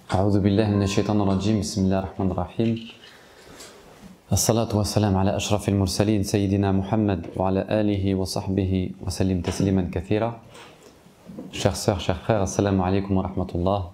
أعوذ بالله من الشيطان الرجيم بسم الله الرحمن الرحيم الصلاة والسلام على أشرف المرسلين سيدنا محمد وعلى آله وصحبه وسلم تسليما كثيرا. Chères sœurs, chers frères, assalamu alaikum wa rahmatullah.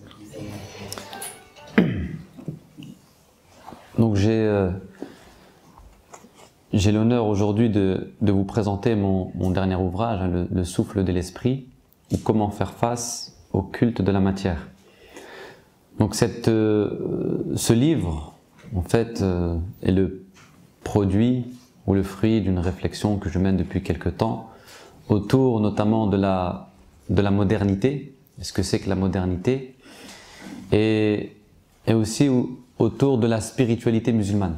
Donc j'ai l'honneur aujourd'hui de vous présenter mon dernier ouvrage, le souffle de l'esprit, ou comment faire face au culte de la matière. Donc ce livre, en fait, est le produit ou le fruit d'une réflexion que je mène depuis quelque temps autour notamment de la modernité, ce que c'est que la modernité, et aussi autour de la spiritualité musulmane.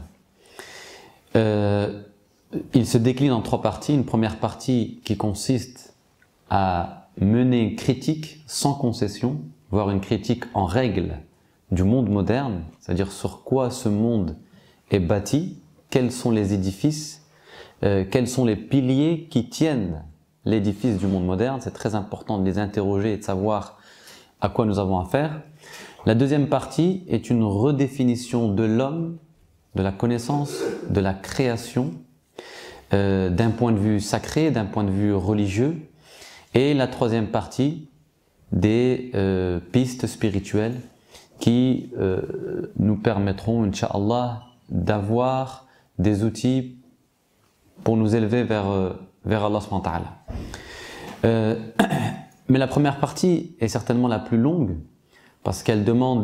Il se décline en trois parties. Une première partie qui consiste à mener une critique sans concession, voire une critique en règle du monde moderne, c'est-à-dire sur quoi ce monde est bâti, quels sont les édifices, quels sont les piliers qui tiennent l'édifice du monde moderne. C'est très important de les interroger et de savoir à quoi nous avons affaire. La deuxième partie est une redéfinition de l'homme, de la connaissance, de la création, d'un point de vue sacré, d'un point de vue religieux. Et la troisième partie, des pistes spirituelles qui nous permettront, Inch'Allah, d'avoir des outils pour nous élever vers Allah subhanahu wa ta'ala. Mais la première partie est certainement la plus longue parce qu'elle demande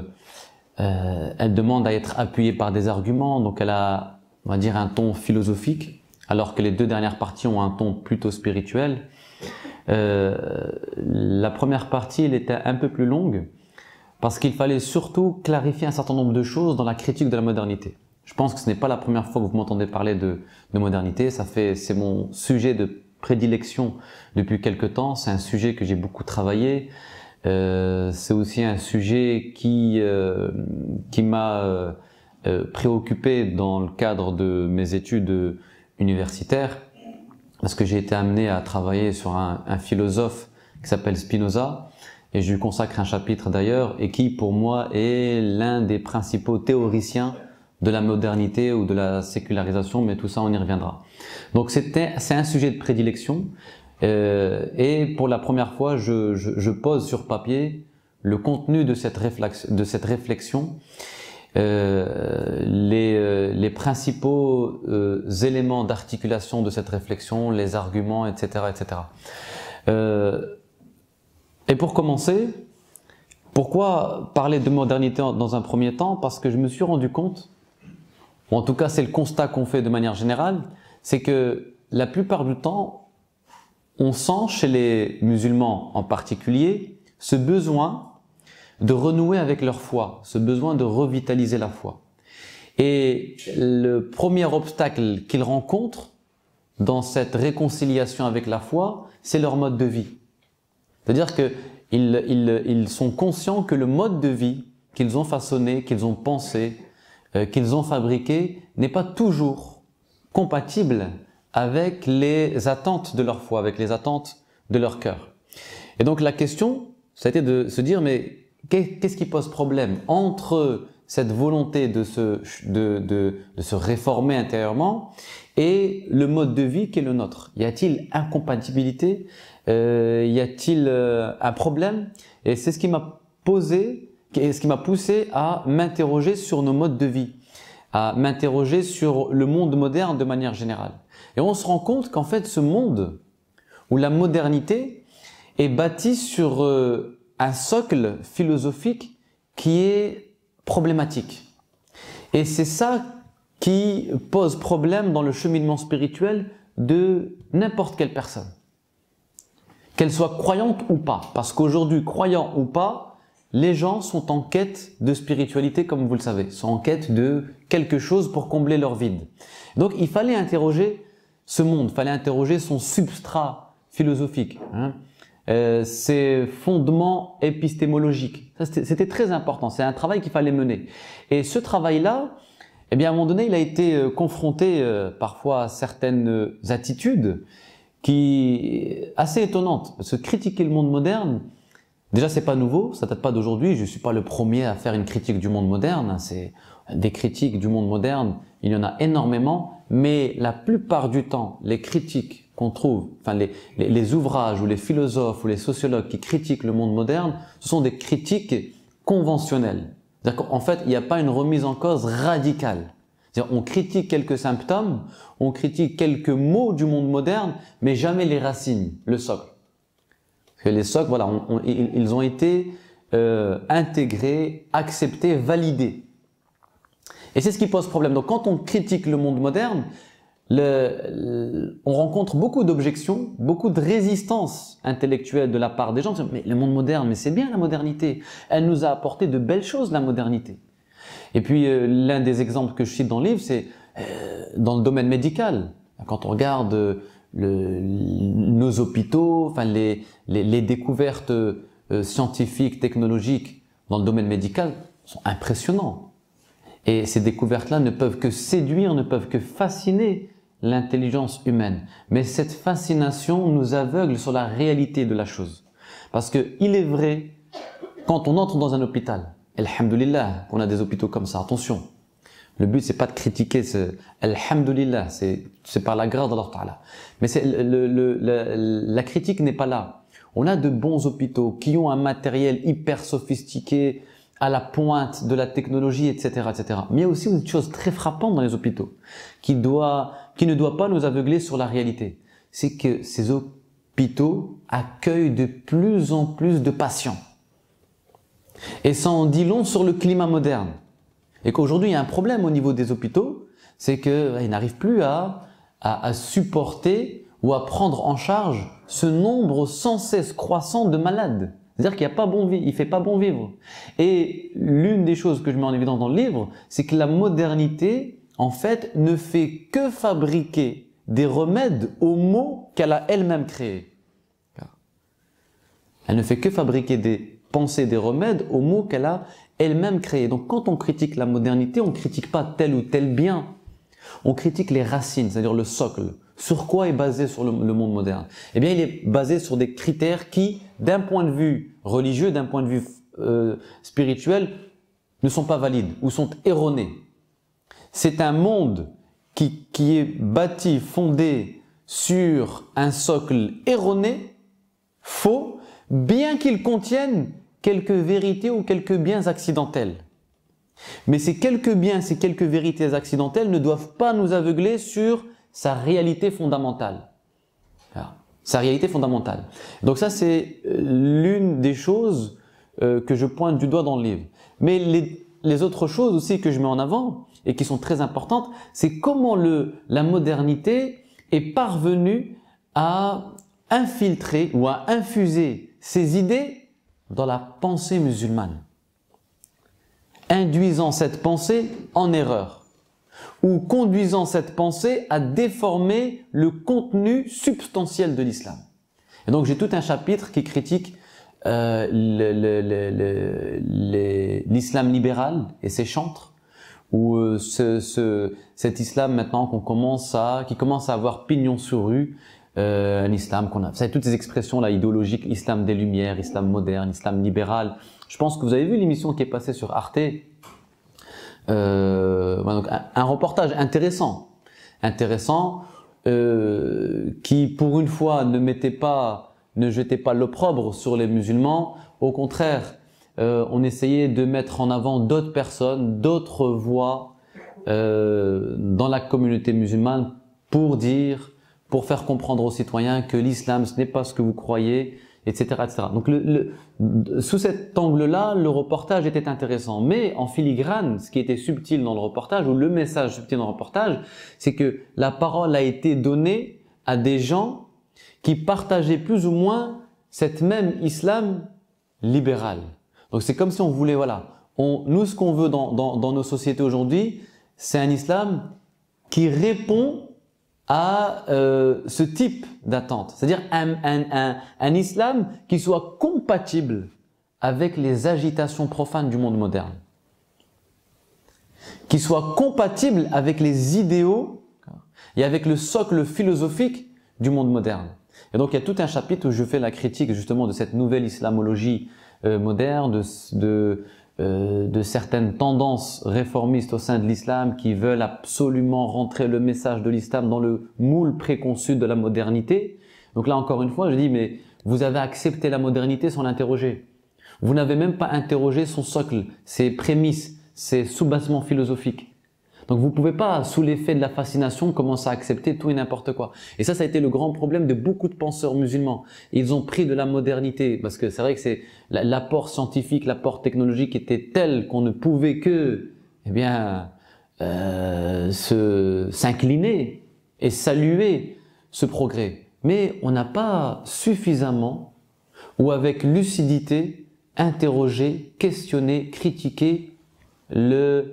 à être appuyée par des arguments, donc elle a, on va dire, un ton philosophique, alors que les deux dernières parties ont un ton plutôt spirituel. La première partie, elle était un peu plus longue parce qu'il fallait surtout clarifier un certain nombre de choses dans la critique de la modernité. Je pense que ce n'est pas la première fois que vous m'entendez parler de modernité. C'est mon sujet de prédilection depuis quelque temps. C'est un sujet que j'ai beaucoup travaillé. C'est aussi un sujet qui m'a préoccupé dans le cadre de mes études universitaires, parce que j'ai été amené à travailler sur un philosophe qui s'appelle Spinoza, et je lui consacre un chapitre d'ailleurs, et qui pour moi est l'un des principaux théoriciens de la modernité ou de la sécularisation, mais tout ça on y reviendra. Donc c'est un sujet de prédilection, et pour la première fois je pose sur papier le contenu de cette réflexion, les principaux éléments d'articulation de cette réflexion, les arguments, etc. etc. Et pour commencer, pourquoi parler de modernité dans un premier temps? Parce que je me suis rendu compte, ou en tout cas c'est le constat qu'on fait de manière générale, c'est que la plupart du temps, on sent chez les musulmans en particulier ce besoin de renouer avec leur foi, ce besoin de revitaliser la foi. Et le premier obstacle qu'ils rencontrent dans cette réconciliation avec la foi, c'est leur mode de vie. C'est-à-dire qu'ils sont conscients que le mode de vie qu'ils ont façonné, qu'ils ont pensé, qu'ils ont fabriqué, n'est pas toujours compatible avec les attentes de leur foi, avec les attentes de leur cœur. Et donc la question, ça a été de se dire, mais qu'est-ce qui pose problème entre cette volonté de se réformer intérieurement et le mode de vie qui est le nôtre? Y a-t-il incompatibilité? Y a-t-il un problème? Et c'est ce qui m'a poussé à m'interroger sur nos modes de vie, à m'interroger sur le monde moderne de manière générale. Et on se rend compte qu'en fait ce monde où la modernité est bâtie sur un socle philosophique qui est problématique. Et c'est ça qui pose problème dans le cheminement spirituel de n'importe quelle personne, qu'elle soit croyante ou pas. Parce qu'aujourd'hui, croyant ou pas, les gens sont en quête de spiritualité, comme vous le savez, sont en quête de quelque chose pour combler leur vide. Donc il fallait interroger ce monde, il fallait interroger son substrat philosophique, ses fondements épistémologiques. C'était très important, c'est un travail qu'il fallait mener. Et ce travail-là, eh bien, à un moment donné, il a été confronté parfois à certaines attitudes assez étonnantes. Parce que critiquer le monde moderne, Déjà, c'est pas nouveau, ça date pas d'aujourd'hui. Je suis pas le premier à faire une critique du monde moderne. C'est des critiques du monde moderne, il y en a énormément, mais la plupart du temps, les critiques qu'on trouve, enfin les ouvrages ou les philosophes ou les sociologues qui critiquent le monde moderne, ce sont des critiques conventionnelles. C'est-à-dire qu'en fait, il n'y a pas une remise en cause radicale. C'est-à-dire, on critique quelques symptômes, on critique quelques mots du monde moderne, mais jamais les racines, le socle. Parce que les socles, voilà, ils ont été intégrés, acceptés, validés. Et c'est ce qui pose problème. Donc quand on critique le monde moderne, on rencontre beaucoup d'objections, beaucoup de résistance intellectuelle de la part des gens. Mais le monde moderne, mais c'est bien la modernité. Elle nous a apporté de belles choses, la modernité. Et puis l'un des exemples que je cite dans le livre, c'est dans le domaine médical. Quand on regarde nos hôpitaux, enfin les découvertes scientifiques, technologiques dans le domaine médical sont impressionnantes. Et ces découvertes-là ne peuvent que séduire, ne peuvent que fasciner l'intelligence humaine. Mais cette fascination nous aveugle sur la réalité de la chose. Parce que il est vrai, quand on entre dans un hôpital, alhamdoulilah, qu'on a des hôpitaux comme ça, attention. Le but, c'est pas de critiquer, alhamdoulilah, c'est par la grâce d'Allah Ta'ala. Mais la critique n'est pas là. On a de bons hôpitaux qui ont un matériel hyper sophistiqué, à la pointe de la technologie, etc., etc. Mais il y a aussi une chose très frappante dans les hôpitaux, qui ne doit pas nous aveugler sur la réalité. C'est que ces hôpitaux accueillent de plus en plus de patients. Et ça en dit long sur le climat moderne. Et qu'aujourd'hui, il y a un problème au niveau des hôpitaux, c'est qu'ils n'arrivent plus à supporter ou à prendre en charge ce nombre sans cesse croissant de malades. C'est-à-dire qu'il n'y a pas bon vivre, il fait pas bon vivre. Et l'une des choses que je mets en évidence dans le livre, c'est que la modernité, en fait, ne fait que fabriquer des remèdes aux maux qu'elle a elle-même créés. Elle ne fait que fabriquer des pensées, des remèdes aux maux qu'elle a elle-même créés. Donc quand on critique la modernité, on ne critique pas tel ou tel bien. On critique les racines, c'est-à-dire le socle. Sur quoi est basé sur le monde moderne? Eh bien, il est basé sur des critères qui, d'un point de vue religieux, d'un point de vue spirituel, ne sont pas valides ou sont erronés. C'est un monde qui est bâti, fondé sur un socle erroné, faux, bien qu'il contienne quelques vérités ou quelques biens accidentels. Mais ces quelques biens, ces quelques vérités accidentelles ne doivent pas nous aveugler sur sa réalité fondamentale. Alors, sa réalité fondamentale. Donc ça, c'est l'une des choses que je pointe du doigt dans le livre. Mais les autres choses aussi que je mets en avant et qui sont très importantes, c'est comment la modernité est parvenue à infiltrer ou à infuser ses idées dans la pensée musulmane, induisant cette pensée en erreur, ou conduisant cette pensée à déformer le contenu substantiel de l'islam. Et donc j'ai tout un chapitre qui critique l'islam libéral et ses chantres, ou cet islam maintenant qui commence à avoir pignon sur rue, un islam qu'on a. Vous savez, toutes ces expressions là idéologiques, islam des Lumières, islam moderne, islam libéral. Je pense que vous avez vu l'émission qui est passée sur Arte. Donc un reportage intéressant, qui pour une fois ne jetait pas l'opprobre sur les musulmans. Au contraire, on essayait de mettre en avant d'autres personnes, d'autres voix dans la communauté musulmane pour faire comprendre aux citoyens que l'islam ce n'est pas ce que vous croyez, etc., etc. Donc sous cet angle-là, le reportage était intéressant. Mais en filigrane, ce qui était subtil dans le reportage, ou le message subtil dans le reportage, c'est que la parole a été donnée à des gens qui partageaient plus ou moins cette même islam libéral. Donc c'est comme si on voulait, voilà, nous ce qu'on veut dans nos sociétés aujourd'hui, c'est un islam qui répond à ce type d'attente, c'est-à-dire un islam qui soit compatible avec les agitations profanes du monde moderne, qui soit compatible avec les idéaux et avec le socle philosophique du monde moderne. Et donc il y a tout un chapitre où je fais la critique justement de cette nouvelle islamologie moderne, de certaines tendances réformistes au sein de l'islam qui veulent absolument rentrer le message de l'islam dans le moule préconçu de la modernité. Donc là encore une fois, je dis mais vous avez accepté la modernité sans l'interroger. Vous n'avez même pas interrogé son socle, ses prémices, ses sous-bassements philosophiques. Donc vous ne pouvez pas, sous l'effet de la fascination, commencer à accepter tout et n'importe quoi. Et ça a été le grand problème de beaucoup de penseurs musulmans. Ils ont pris de la modernité, parce que c'est vrai que c'est l'apport scientifique, l'apport technologique était tel qu'on ne pouvait que, eh bien, s'incliner et saluer ce progrès. Mais on n'a pas suffisamment, ou avec lucidité, interrogé, questionné, critiqué le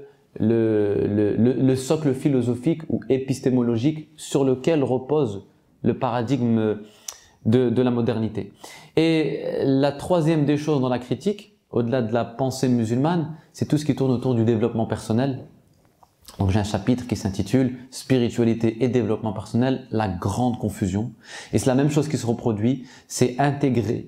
socle philosophique ou épistémologique sur lequel repose le paradigme de la modernité. Et la troisième des choses dans la critique, au-delà de la pensée musulmane, c'est tout ce qui tourne autour du développement personnel. Donc j'ai un chapitre qui s'intitule « Spiritualité et développement personnel, la grande confusion ». Et c'est la même chose qui se reproduit, c'est intégrer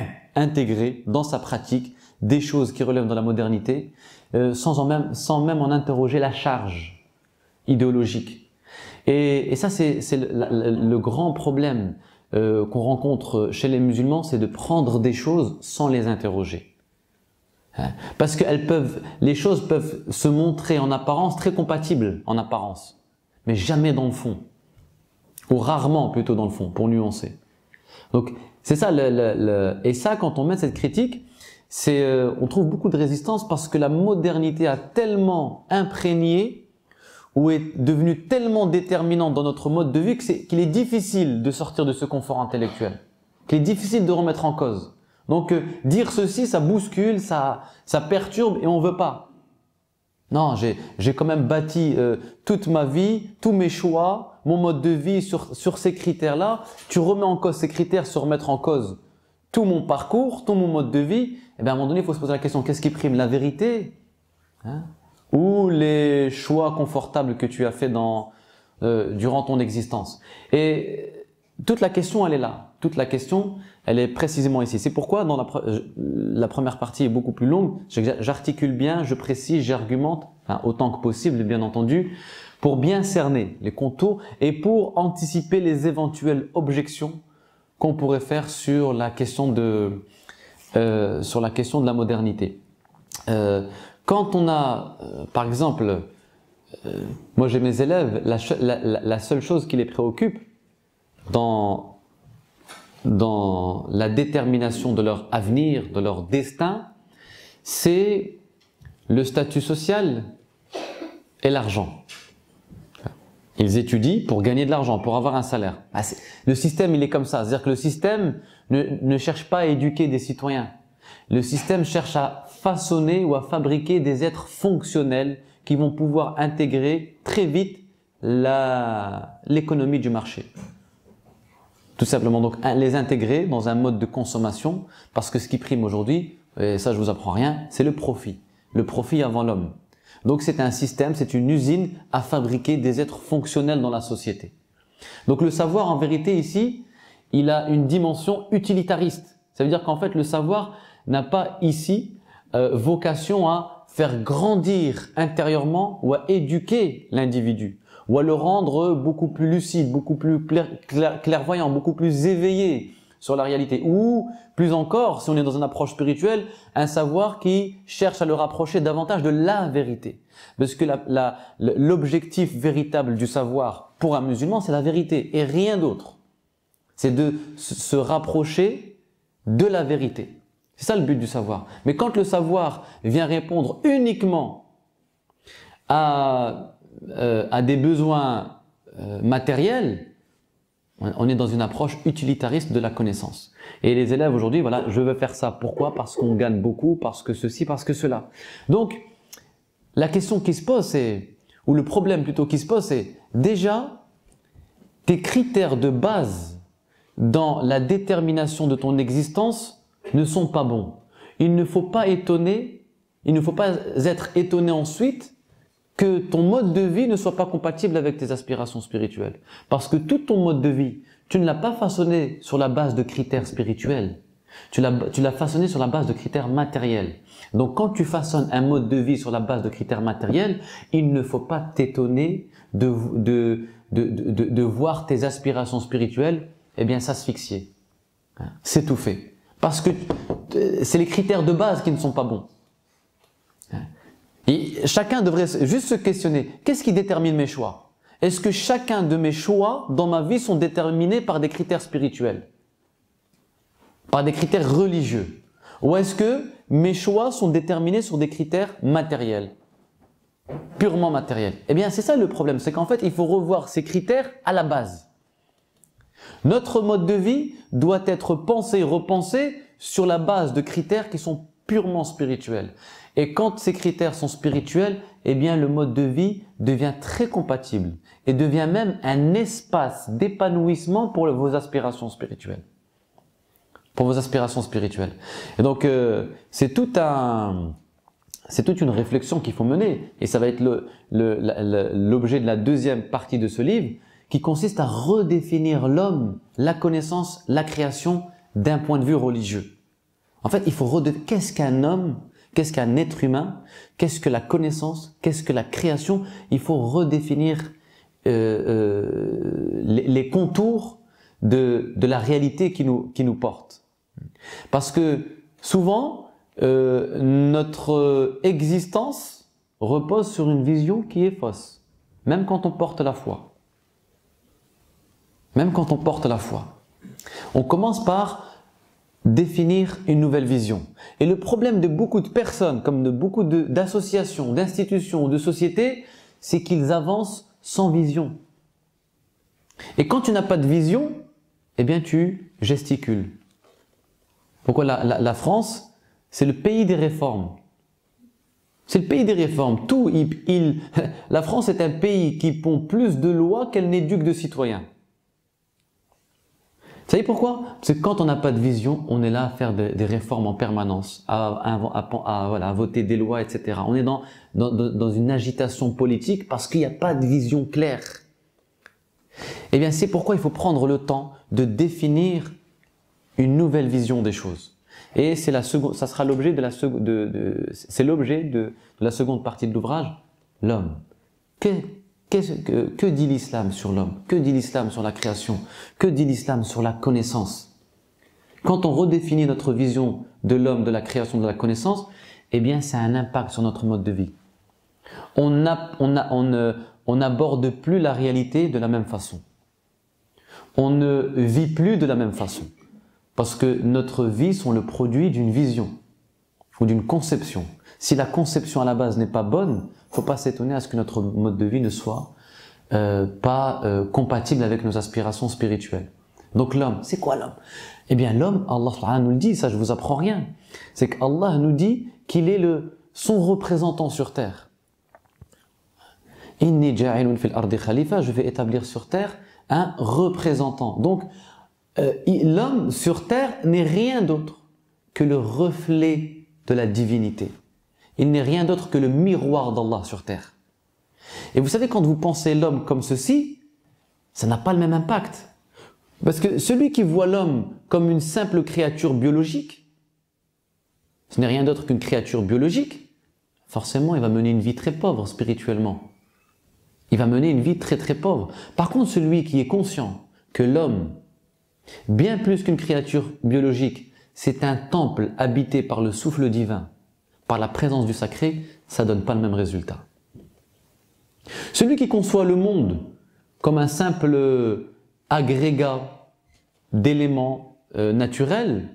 dans sa pratique des choses qui relèvent de la modernité, sans même en interroger la charge idéologique. Et ça, c'est le grand problème qu'on rencontre chez les musulmans, c'est de prendre des choses sans les interroger. Parce que les choses peuvent se montrer en apparence très compatibles en apparence, mais jamais dans le fond, ou rarement plutôt dans le fond, pour nuancer. Donc c'est ça, et ça, quand on met cette critique, on trouve beaucoup de résistance parce que la modernité a tellement imprégné ou est devenue tellement déterminante dans notre mode de vie qu'il est difficile de sortir de ce confort intellectuel, qu'il est difficile de remettre en cause. Donc dire ceci, ça bouscule, ça perturbe et on veut pas. Non, j'ai quand même bâti toute ma vie, tous mes choix, mon mode de vie sur ces critères-là. Tu remets en cause ces critères, se remettre en cause tout mon parcours, tout mon mode de vie. Eh bien, à un moment donné, il faut se poser la question, qu'est-ce qui prime, la vérité, ou les choix confortables que tu as fait durant ton existence? Et toute la question, elle est là. Toute la question, elle est précisément ici. C'est pourquoi dans la première partie est beaucoup plus longue. J'articule bien, je précise, j'argumente, autant que possible, bien entendu, pour bien cerner les contours et pour anticiper les éventuelles objections qu'on pourrait faire sur la question de la modernité. Quand on a, par exemple, moi j'ai mes élèves, la seule chose qui les préoccupe dans la détermination de leur avenir, de leur destin, c'est le statut social et l'argent. Ils étudient pour gagner de l'argent, pour avoir un salaire. Le système, il est comme ça. C'est-à-dire que le système ne cherche pas à éduquer des citoyens. Le système cherche à façonner ou à fabriquer des êtres fonctionnels qui vont pouvoir intégrer très vite l'économie du marché. Tout simplement, donc les intégrer dans un mode de consommation, parce que ce qui prime aujourd'hui, et ça je vous apprends rien, c'est le profit avant l'homme. Donc c'est un système, c'est une usine à fabriquer des êtres fonctionnels dans la société. Donc le savoir en vérité ici, il a une dimension utilitariste. Ça veut dire qu'en fait le savoir n'a pas ici vocation à faire grandir intérieurement ou à éduquer l'individu, ou à le rendre beaucoup plus lucide, beaucoup plus clairvoyant, beaucoup plus éveillé sur la réalité. Ou, plus encore, si on est dans une approche spirituelle, un savoir qui cherche à le rapprocher davantage de la vérité. Parce que l'objectif véritable du savoir pour un musulman, c'est la vérité et rien d'autre. C'est de se rapprocher de la vérité. C'est ça le but du savoir. Mais quand le savoir vient répondre uniquement à des besoins matériels, on est dans une approche utilitariste de la connaissance. Et les élèves aujourd'hui, voilà, je veux faire ça. Pourquoi? Parce qu'on gagne beaucoup, parce que ceci, parce que cela. Donc, la question qui se pose, ou le problème plutôt qui se pose, c'est déjà, tes critères de base dans la détermination de ton existence ne sont pas bons. Il ne faut pas être étonné ensuite que ton mode de vie ne soit pas compatible avec tes aspirations spirituelles. Parce que tout ton mode de vie, tu ne l'as pas façonné sur la base de critères spirituels. Tu l'as façonné sur la base de critères matériels. Donc quand tu façonnes un mode de vie sur la base de critères matériels, il ne faut pas t'étonner de voir tes aspirations spirituelles s'asphyxier, s'étouffer. Parce que c'est les critères de base qui ne sont pas bons. Et chacun devrait juste se questionner, qu'est-ce qui détermine mes choix? Est-ce que chacun de mes choix dans ma vie sont déterminés par des critères spirituels? Par des critères religieux? Ou est-ce que mes choix sont déterminés sur des critères matériels? Purement matériels? Eh bien, c'est ça le problème, c'est qu'en fait, il faut revoir ces critères à la base. Notre mode de vie doit être pensé, repensé sur la base de critères qui sont purement spirituels. Et quand ces critères sont spirituels, eh bien, le mode de vie devient très compatible et devient même un espace d'épanouissement pour vos aspirations spirituelles. Pour vos aspirations spirituelles. Et donc, c'est toute une réflexion qu'il faut mener. Et ça va être l'objet de la deuxième partie de ce livre, qui consiste à redéfinir l'homme, la connaissance, la création d'un point de vue religieux. En fait, il faut redéfinir qu'est-ce qu'un homme, qu'est-ce qu'un être humain, qu'est-ce que la connaissance, qu'est-ce que la création. Il faut redéfinir les contours de la réalité qui nous porte. Parce que souvent, notre existence repose sur une vision qui est fausse, même quand on porte la foi. Même quand on porte la foi. On commence par définir une nouvelle vision. Et le problème de beaucoup de personnes, comme de beaucoup d'associations, d'institutions ou de sociétés, c'est qu'ils avancent sans vision. Et quand tu n'as pas de vision, eh bien tu gesticules. Pourquoi la France, c'est le pays des réformes. C'est le pays des réformes. La France est un pays qui pond plus de lois qu'elle n'éduque de citoyens. Vous savez pourquoi? Parce que quand on n'a pas de vision, on est là à faire des réformes en permanence, à voter des lois, etc. On est dans une agitation politique parce qu'il n'y a pas de vision claire. Eh bien, c'est pourquoi il faut prendre le temps de définir une nouvelle vision des choses. Et c'est ça sera l'objet de la seconde partie de l'ouvrage, l'homme. Que dit l'islam sur l'homme? Que dit l'islam sur la création? Que dit l'islam sur la connaissance? Quand on redéfinit notre vision de l'homme, de la création, de la connaissance, eh bien, ça a un impact sur notre mode de vie. On n'aborde plus la réalité de la même façon. On ne vit plus de la même façon. Parce que notre vie sont le produit d'une vision ou d'une conception. Si la conception à la base n'est pas bonne, il ne faut pas s'étonner à ce que notre mode de vie ne soit pas compatible avec nos aspirations spirituelles. Donc l'homme, c'est quoi l'homme? Eh bien l'homme, Allah nous le dit, ça je vous apprends rien. C'est qu'Allah nous dit qu'il est son représentant sur terre. Inni ja'ilun fil ardi khalifa, je vais établir sur terre un représentant. Donc l'homme sur terre n'est rien d'autre que le reflet de la divinité. Il n'est rien d'autre que le miroir d'Allah sur terre. Et vous savez, quand vous pensez l'homme comme ceci, ça n'a pas le même impact. Parce que celui qui voit l'homme comme une simple créature biologique, ce n'est rien d'autre qu'une créature biologique, forcément il va mener une vie très pauvre spirituellement. Il va mener une vie très très pauvre. Par contre, celui qui est conscient que l'homme, bien plus qu'une créature biologique, c'est un temple habité par le souffle divin, par la présence du sacré, ça ne donne pas le même résultat. Celui qui conçoit le monde comme un simple agrégat d'éléments naturels,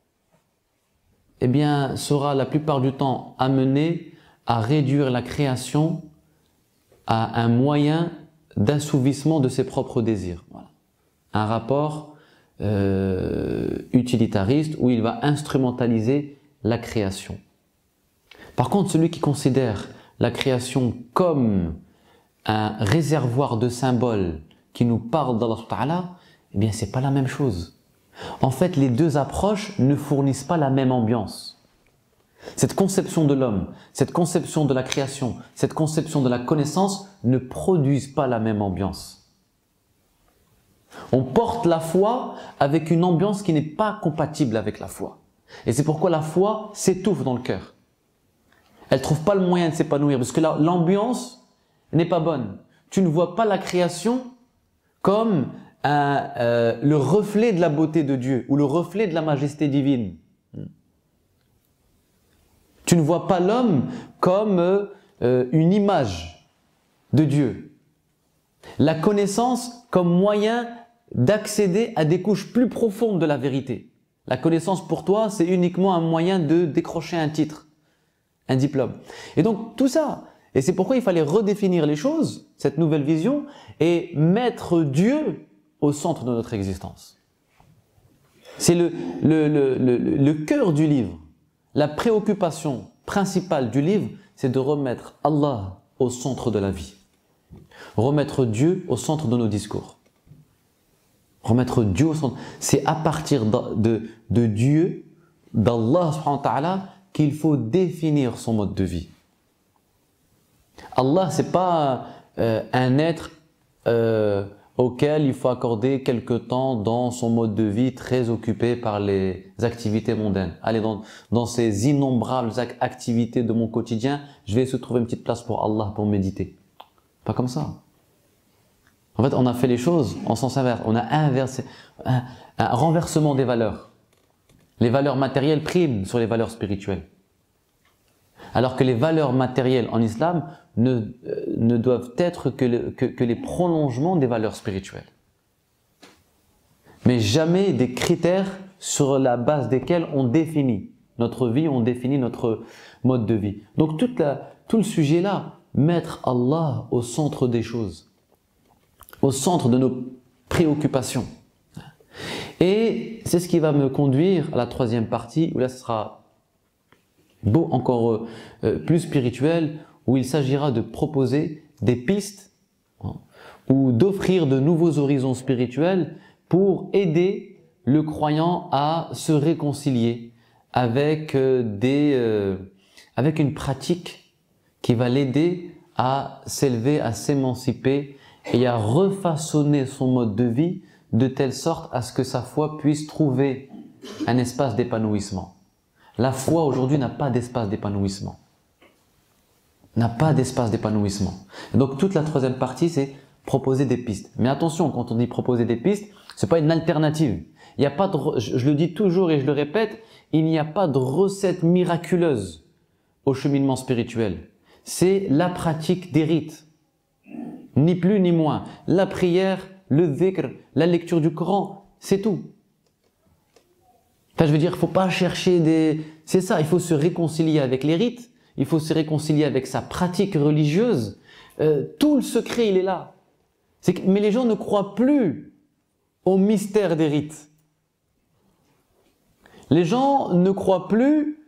eh bien, sera la plupart du temps amené à réduire la création à un moyen d'assouvissement de ses propres désirs. Voilà. Un rapport utilitariste où il va instrumentaliser la création. Par contre, celui qui considère la création comme un réservoir de symboles qui nous parle d'Allah Ta'ala, eh bien, c'est pas la même chose. En fait, les deux approches ne fournissent pas la même ambiance. Cette conception de l'homme, cette conception de la création, cette conception de la connaissance ne produisent pas la même ambiance. On porte la foi avec une ambiance qui n'est pas compatible avec la foi. Et c'est pourquoi la foi s'étouffe dans le cœur. Elle ne trouve pas le moyen de s'épanouir parce que l'ambiance n'est pas bonne. Tu ne vois pas la création comme le reflet de la beauté de Dieu ou le reflet de la majesté divine. Tu ne vois pas l'homme comme une image de Dieu. La connaissance comme moyen d'accéder à des couches plus profondes de la vérité. La connaissance pour toi, c'est uniquement un moyen de décrocher un titre, un diplôme. Et donc tout ça, et c'est pourquoi il fallait redéfinir les choses, cette nouvelle vision, et mettre Dieu au centre de notre existence. C'est le cœur du livre. La préoccupation principale du livre, c'est de remettre Allah au centre de la vie. Remettre Dieu au centre de nos discours. Remettre Dieu au centre. C'est à partir de Dieu, d'Allah subhanahu wa ta'ala, qu'il faut définir son mode de vie. Allah, c'est pas un être auquel il faut accorder quelque temps dans son mode de vie très occupé par les activités mondaines. Allez, dans ces innombrables activités de mon quotidien, je vais essayer de trouver une petite place pour Allah, pour méditer. Pas comme ça. En fait, on a fait les choses en sens inverse. On a inversé, un renversement des valeurs. Les valeurs matérielles priment sur les valeurs spirituelles. Alors que les valeurs matérielles en islam ne doivent être que les prolongements des valeurs spirituelles. Mais jamais des critères sur la base desquels on définit notre vie, on définit notre mode de vie. Donc tout le sujet là, mettre Allah au centre des choses, au centre de nos préoccupations. Et c'est ce qui va me conduire à la troisième partie, où là ce sera encore plus spirituel, où il s'agira de proposer des pistes ou d'offrir de nouveaux horizons spirituels pour aider le croyant à se réconcilier avec avec une pratique qui va l'aider à s'élever, à s'émanciper et à refaçonner son mode de vie de telle sorte à ce que sa foi puisse trouver un espace d'épanouissement. La foi aujourd'hui n'a pas d'espace d'épanouissement. N'a pas d'espace d'épanouissement. Donc toute la troisième partie, c'est proposer des pistes. Mais attention, quand on dit proposer des pistes, c'est pas une alternative. Il y a pas de, je le dis toujours et je le répète, il n'y a pas de recette miraculeuse au cheminement spirituel. C'est la pratique des rites. Ni plus ni moins. La prière, le dhikr, la lecture du Coran, c'est tout. Enfin, je veux dire, il ne faut pas chercher des... C'est ça, il faut se réconcilier avec les rites, il faut se réconcilier avec sa pratique religieuse. Tout le secret, il est là. Mais les gens ne croient plus au mystère des rites. Les gens ne croient plus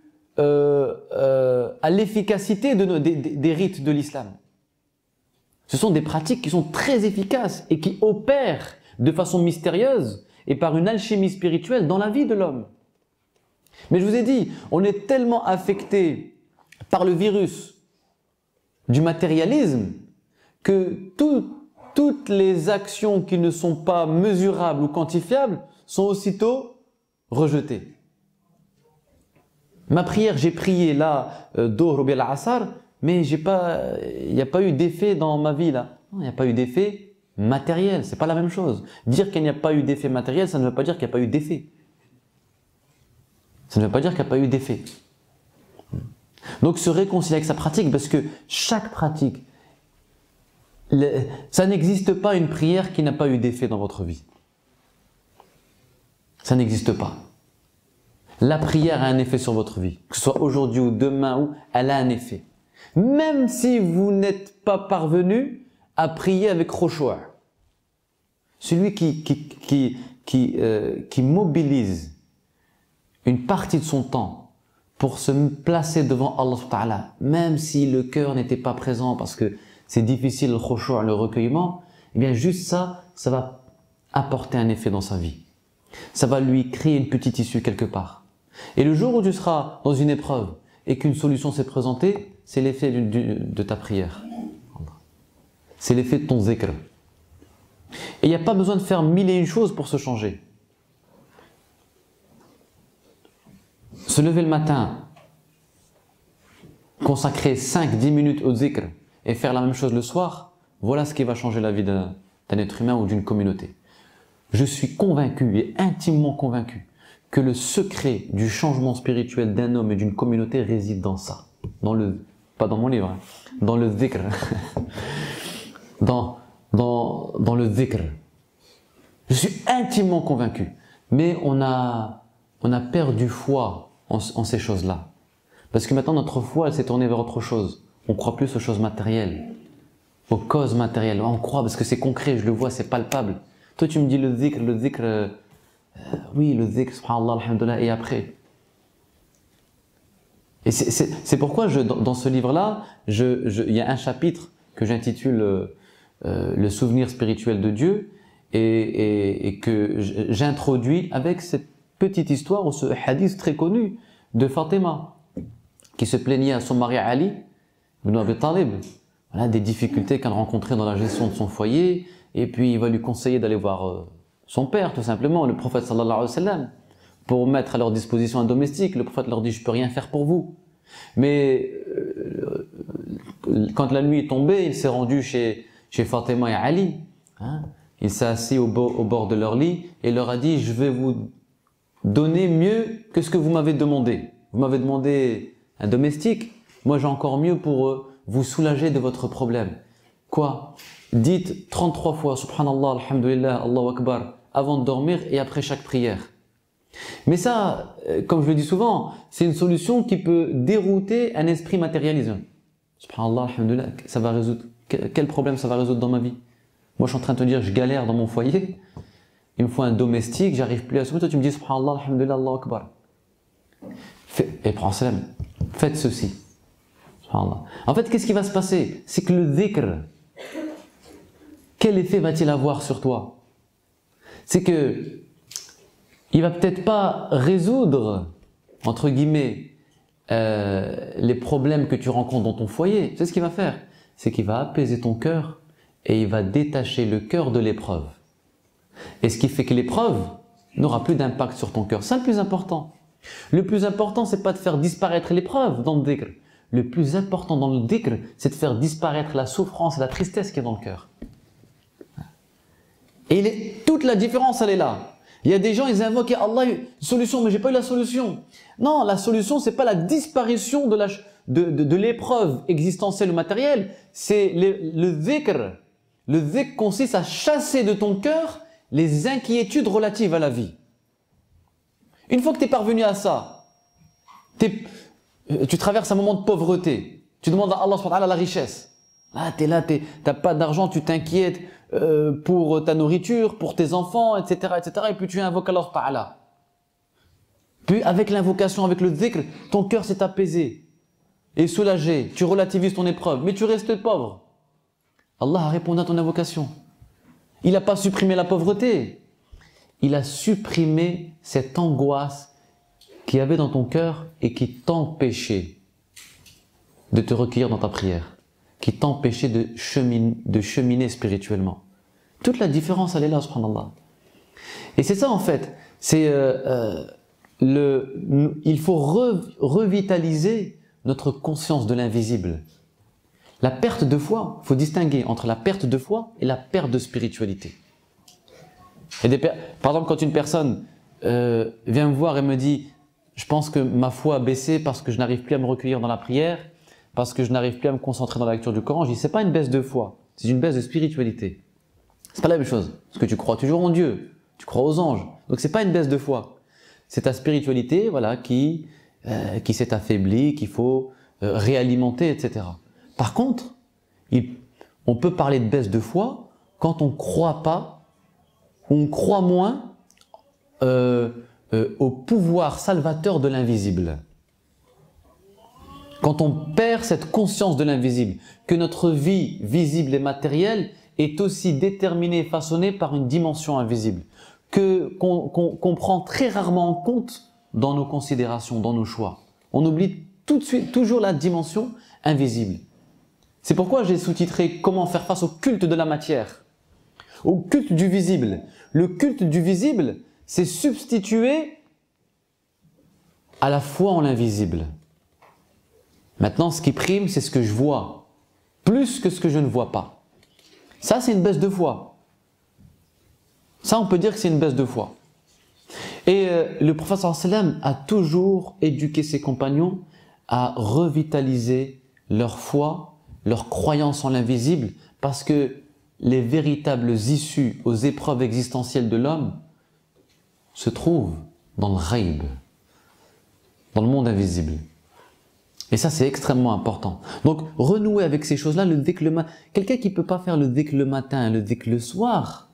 à l'efficacité des rites de l'islam. Ce sont des pratiques qui sont très efficaces et qui opèrent de façon mystérieuse et par une alchimie spirituelle dans la vie de l'homme. Mais je vous ai dit, on est tellement affecté par le virus du matérialisme que toutes les actions qui ne sont pas mesurables ou quantifiables sont aussitôt rejetées. Ma prière, j'ai prié là, Dohr ou bien Asar, mais il n'y a pas eu d'effet dans ma vie là. Il n'y a pas eu d'effet matériel, c'est pas la même chose. Dire qu'il n'y a pas eu d'effet matériel, ça ne veut pas dire qu'il n'y a pas eu d'effet. Ça ne veut pas dire qu'il n'y a pas eu d'effet. Donc se réconcilier avec sa pratique, parce que chaque pratique, ça n'existe pas une prière qui n'a pas eu d'effet dans votre vie. Ça n'existe pas. La prière a un effet sur votre vie, que ce soit aujourd'hui ou demain, elle a un effet. Même si vous n'êtes pas parvenu à prier avec khushu'. Celui qui mobilise une partie de son temps pour se placer devant Allah subhanahu wa ta'ala, même si le cœur n'était pas présent parce que c'est difficile le khushu', le recueillement, eh bien juste ça va apporter un effet dans sa vie. Ça va lui créer une petite issue quelque part. Et le jour où tu seras dans une épreuve et qu'une solution s'est présentée, c'est l'effet de ta prière. C'est l'effet de ton zikr. Et il n'y a pas besoin de faire mille et une choses pour se changer. Se lever le matin, consacrer 5-10 minutes au zikr et faire la même chose le soir, voilà ce qui va changer la vie d'un être humain ou d'une communauté. Je suis convaincu et intimement convaincu que le secret du changement spirituel d'un homme et d'une communauté réside dans ça. Pas dans mon livre, hein, dans le zikr. dans le zikr. Je suis intimement convaincu. Mais on a perdu foi en ces choses-là. Parce que maintenant notre foi, elle s'est tournée vers autre chose. On croit plus aux choses matérielles, aux causes matérielles. On croit parce que c'est concret, je le vois, c'est palpable. Toi tu me dis le zikr, oui le zikr, subhanallah, alhamdoulilah, et après. Et c'est pourquoi dans ce livre-là, il y a un chapitre que j'intitule le souvenir spirituel de Dieu et que j'introduis avec cette petite histoire ou ce hadith très connu de Fatima qui se plaignait à son mari Ali ibn Abi Talib, voilà, des difficultés qu'elle rencontrait dans la gestion de son foyer, et puis il va lui conseiller d'aller voir son père tout simplement, le prophète sallallahu alayhi wa sallam, pour mettre à leur disposition un domestique. Le prophète leur dit: je peux rien faire pour vous. Mais quand la nuit est tombée, il s'est rendu chez Fatima et Ali, hein, il s'est assis au bord de leur lit et leur a dit: je vais vous donner mieux que ce que vous m'avez demandé. Vous m'avez demandé un domestique, moi j'ai encore mieux pour vous soulager de votre problème. Quoi? Dites 33 fois Subhanallah, Alhamdulillah, Allahu Akbar avant de dormir et après chaque prière. Mais ça, comme je le dis souvent, c'est une solution qui peut dérouter un esprit matérialiste. Subhanallah, Alhamdulillah, ça va résoudre. Quel problème ça va résoudre dans ma vie? Moi je suis en train de te dire, je galère dans mon foyer, il me faut un domestique, j'arrive plus à soulever. Toi tu me dis Subhanallah, Alhamdulillah, Allahu Akbar. Et prends salam, faites ceci. Subhanallah. En fait, qu'est-ce qui va se passer? C'est que le dhikr, quel effet va-t-il avoir sur toi? C'est que il va peut-être pas résoudre, entre guillemets, les problèmes que tu rencontres dans ton foyer. C'est ce qu'il va faire. C'est qu'il va apaiser ton cœur et il va détacher le cœur de l'épreuve. Et ce qui fait que l'épreuve n'aura plus d'impact sur ton cœur. C'est le plus important. Le plus important, c'est pas de faire disparaître l'épreuve dans le dhikr. Le plus important dans le dhikr, c'est de faire disparaître la souffrance et la tristesse qui est dans le cœur. Et toute la différence, elle est là. Il y a des gens, ils invoquent Allah, une solution, mais j'ai pas eu la solution. Non, la solution, c'est pas la disparition de l'épreuve existentielle ou matérielle, c'est le dhikr. Le dhikr consiste à chasser de ton cœur les inquiétudes relatives à la vie. Une fois que tu es parvenu à ça, tu traverses un moment de pauvreté, tu demandes à Allah subhanahu wa ta'ala la richesse. Là, tu es là, tu n'as pas d'argent, tu t'inquiètes pour ta nourriture, pour tes enfants, etc., etc. Et puis tu invoques Allah subhanahu wa ta'ala. Puis avec l'invocation, avec le dhikr, ton cœur s'est apaisé et soulagé. Tu relativises ton épreuve, mais tu restes pauvre. Allah a répondu à ton invocation. Il n'a pas supprimé la pauvreté. Il a supprimé cette angoisse qu'il y avait dans ton cœur et qui t'empêchait de te recueillir dans ta prière, qui t'empêchait de cheminer spirituellement. Toute la différence, elle est là, subhanallah. Et c'est ça en fait, il faut revitaliser notre conscience de l'invisible. La perte de foi, il faut distinguer entre la perte de foi et la perte de spiritualité. Par exemple, quand une personne vient me voir et me dit « Je pense que ma foi a baissé parce que je n'arrive plus à me recueillir dans la prière, parce que je n'arrive plus à me concentrer dans la lecture du Coran », je dis « C'est pas une baisse de foi, c'est une baisse de spiritualité. » C'est pas la même chose, parce que tu crois toujours en Dieu, tu crois aux anges, donc c'est pas une baisse de foi. C'est ta spiritualité, voilà, qui s'est affaiblie, qu'il faut réalimenter, etc. Par contre, on peut parler de baisse de foi quand on ne croit pas, on croit moins au pouvoir salvateur de l'invisible. Quand on perd cette conscience de l'invisible, que notre vie visible et matérielle est aussi déterminée et façonnée par une dimension invisible, qu'on prend très rarement en compte dans nos considérations, dans nos choix. On oublie tout de suite, toujours la dimension invisible. C'est pourquoi j'ai sous-titré « Comment faire face au culte de la matière ». au culte du visible. Le culte du visible, c'est substitué à la foi en l'invisible. Maintenant, ce qui prime, c'est ce que je vois, plus que ce que je ne vois pas. Ça, c'est une baisse de foi. Ça, on peut dire que c'est une baisse de foi. Et le prophète sallallahu alayhi wa sallam a toujours éduqué ses compagnons à revitaliser leur foi, leur croyance en l'invisible, parce que les véritables issues aux épreuves existentielles de l'homme se trouvent dans le ghaib, dans le monde invisible. Et ça, c'est extrêmement important. Donc, renouer avec ces choses-là, le dhikr le matin. Quelqu'un qui ne peut pas faire le dhikr le matin, le dhikr le soir,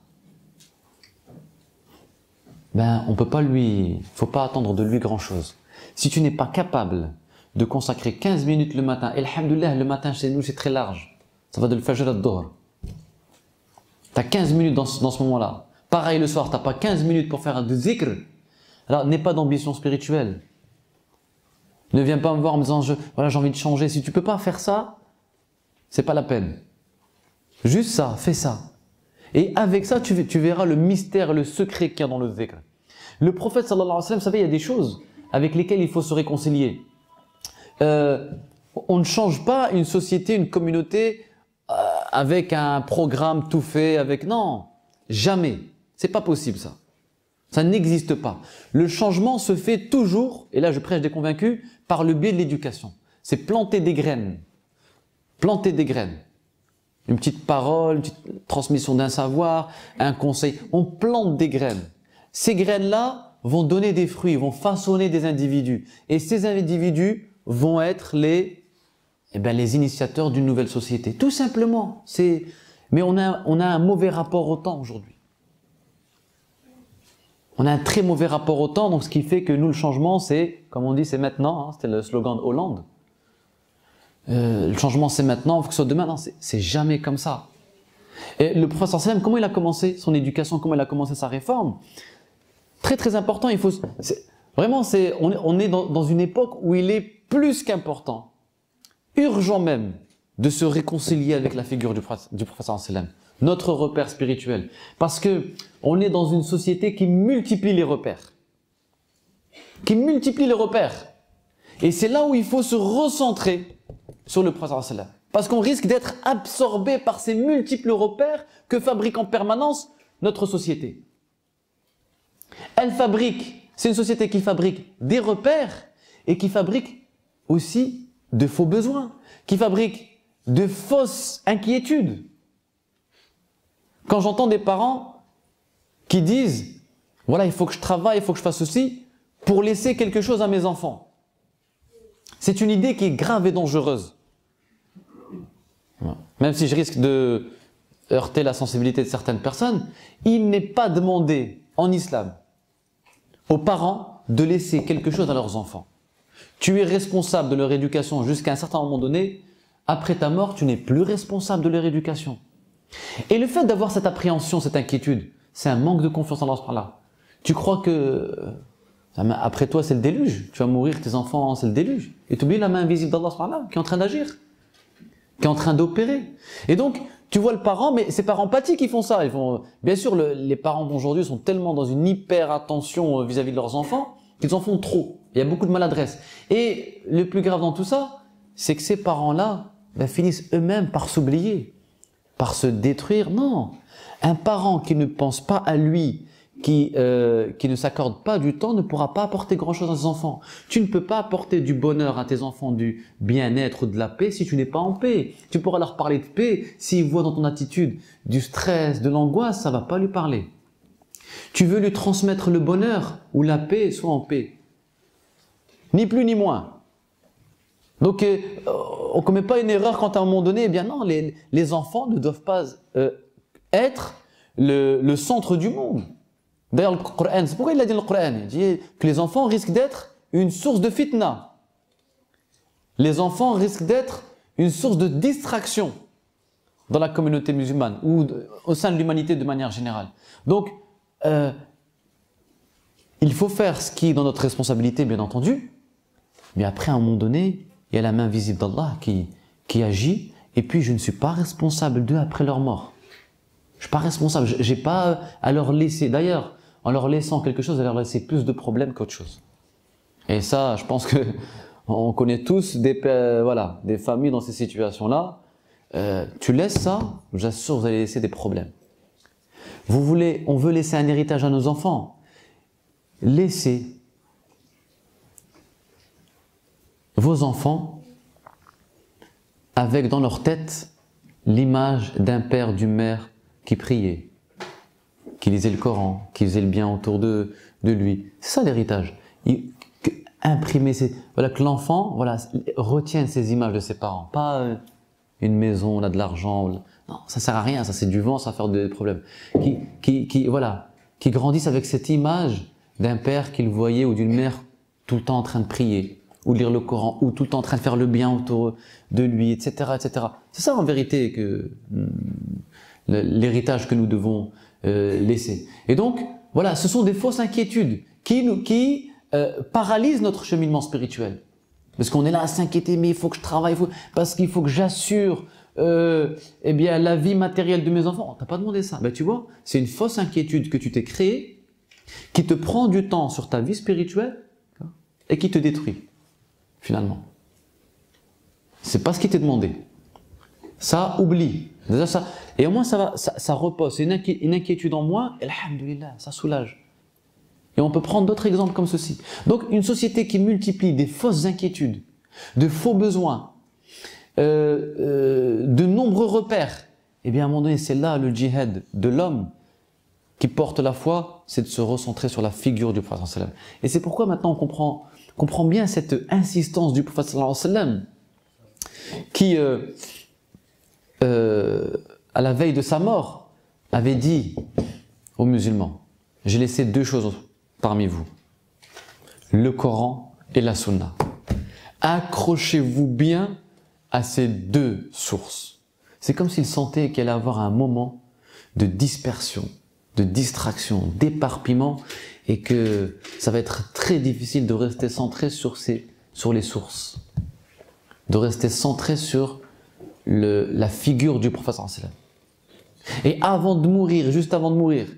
ben, on peut pas lui, faut pas attendre de lui grand-chose. Si tu n'es pas capable de consacrer 15 minutes le matin, et alhamdoulilah, le matin chez nous, c'est très large. Ça va de l'fajr ad-dhuhr. Tu as 15 minutes dans ce moment-là. Pareil le soir, tu n'as pas 15 minutes pour faire du dhikr. Alors, n'aie pas d'ambition spirituelle. Ne viens pas me voir en me disant, voilà, j'ai envie de changer. Si tu ne peux pas faire ça, c'est pas la peine. Juste ça, fais ça. Et avec ça, tu verras le mystère, le secret qu'il y a dans le dhikr. Le prophète sallallahu alayhi wa sallam, vous savez, il y a des choses avec lesquelles il faut se réconcilier. On ne change pas une société, une communauté avec un programme tout fait, non, jamais. C'est pas possible ça. Ça n'existe pas. Le changement se fait toujours, et là je prêche des convaincus, par le biais de l'éducation. C'est planter des graines. Planter des graines. Une petite parole, une petite transmission d'un savoir, un conseil. On plante des graines. Ces graines-là vont donner des fruits, vont façonner des individus. Et ces individus vont être les initiateurs d'une nouvelle société. Tout simplement. Mais on a un mauvais rapport au temps aujourd'hui. On a un très mauvais rapport au temps, donc ce qui fait que nous, le changement, c'est, comme on dit, c'est maintenant. Hein, c'était le slogan de Hollande. Le changement, c'est maintenant, il faut que ce soit demain. Non, c'est jamais comme ça. Et le prophète sallallahu alayhi wa sallam, comment il a commencé son éducation, comment il a commencé sa réforme? Très très important. On est dans une époque où il est plus qu'important, urgent même, de se réconcilier avec la figure du prophète sallallahu alayhi wa sallam. Notre repère spirituel. Parce que on est dans une société qui multiplie les repères. Et c'est là où il faut se recentrer sur le prophète sallallahu alayhi wa sallam. Parce qu'on risque d'être absorbé par ces multiples repères que fabrique en permanence notre société. C'est une société qui fabrique des repères et qui fabrique aussi de faux besoins, qui fabrique de fausses inquiétudes. Quand j'entends des parents qui disent « Voilà, il faut que je travaille, il faut que je fasse ceci pour laisser quelque chose à mes enfants. » C'est une idée qui est grave et dangereuse. Même si je risque de heurter la sensibilité de certaines personnes, il n'est pas demandé en islam aux parents de laisser quelque chose à leurs enfants. Tu es responsable de leur éducation jusqu'à un certain moment donné. Après ta mort, tu n'es plus responsable de leur éducation. Et le fait d'avoir cette appréhension, cette inquiétude, c'est un manque de confiance en Allah. Tu crois que après toi c'est le déluge, tu vas mourir, tes enfants c'est le déluge. Et tu oublies la main invisible d'Allah qui est en train d'agir, qui est en train d'opérer. Et donc tu vois le parent, mais c'est par empathie qu'ils font ça. Bien sûr, les parents d'aujourd'hui sont tellement dans une hyper attention vis-à-vis de leurs enfants qu'ils en font trop. Il y a beaucoup de maladresse. Et le plus grave dans tout ça, c'est que ces parents-là finissent eux-mêmes par s'oublier, par se détruire. Non, un parent qui ne pense pas à lui, qui ne s'accorde pas du temps, ne pourra pas apporter grand-chose à ses enfants. Tu ne peux pas apporter du bonheur à tes enfants, du bien-être ou de la paix si tu n'es pas en paix. Tu pourras leur parler de paix, s'ils voient dans ton attitude du stress, de l'angoisse, ça ne va pas lui parler. Tu veux lui transmettre le bonheur ou la paix, sois en paix. Ni plus ni moins. Donc, on ne commet pas une erreur quand à un moment donné, eh bien non, les enfants ne doivent pas être le centre du monde. D'ailleurs, le Coran, c'est pourquoi il a dit le Coran. Il dit que les enfants risquent d'être une source de fitna. Les enfants risquent d'être une source de distraction dans la communauté musulmane ou au sein de l'humanité de manière générale. Donc, il faut faire ce qui est dans notre responsabilité, bien entendu, mais après, à un moment donné, il y a la main visible d'Allah qui agit, et puis je ne suis pas responsable d'eux après leur mort. Je suis pas responsable. J'ai pas à leur laisser. D'ailleurs, en leur laissant quelque chose, à leur laisser plus de problèmes qu'autre chose. Et ça, je pense que on connaît tous voilà, des familles dans ces situations-là. Tu laisses ça, j'assure, vous allez laisser des problèmes. On veut laisser un héritage à nos enfants. Laissez vos enfants avec dans leur tête l'image d'un père, d'une mère qui priait, qui lisait le Coran, qui faisait le bien autour de lui. C'est ça l'héritage. Imprimer voilà, que l'enfant voilà, retienne ces images de ses parents. Pas une maison, on a de l'argent. Non, ça sert à rien, ça c'est du vent, ça va faire des problèmes. Voilà, qui grandissent avec cette image d'un père qu'il voyait ou d'une mère tout le temps en train de prier, ou de lire le Coran, ou tout le temps en train de faire le bien autour de lui, etc. etc. C'est ça en vérité que l'héritage que nous devons laisser. Et donc, voilà, ce sont des fausses inquiétudes qui paralysent notre cheminement spirituel. Parce qu'on est là à s'inquiéter, mais il faut que je travaille, parce qu'il faut que j'assure eh bien, la vie matérielle de mes enfants. On t'a pas demandé ça. Ben, tu vois, c'est une fausse inquiétude que tu t'es créée, qui te prend du temps sur ta vie spirituelle et qui te détruit, finalement. C'est pas ce qui t'est demandé. Ça, oublie. Déjà, ça, et au moins, ça repose. C'est une inquiétude en moi, et alhamdoulilah, ça soulage. Et on peut prendre d'autres exemples comme ceci. Donc, une société qui multiplie des fausses inquiétudes, de faux besoins, de nombreux repères, eh bien, à un moment donné, c'est là le djihad de l'homme qui porte la foi, c'est de se recentrer sur la figure du prophète sallallahu alayhi wa sallam. Et c'est pourquoi maintenant on comprend bien cette insistance du prophète sallallahu alayhi wa sallam qui, à la veille de sa mort, avait dit aux musulmans, j'ai laissé deux choses parmi vous, le Coran et la Sunna. Accrochez-vous bien à ces deux sources. C'est comme s'il sentait qu'il allait avoir un moment de dispersion, de distraction, d'éparpillement, et que ça va être très difficile de rester centré sur les sources, de rester centré sur la figure du prophète sallallahu alayhi wa sallam. Et avant de mourir, juste avant de mourir,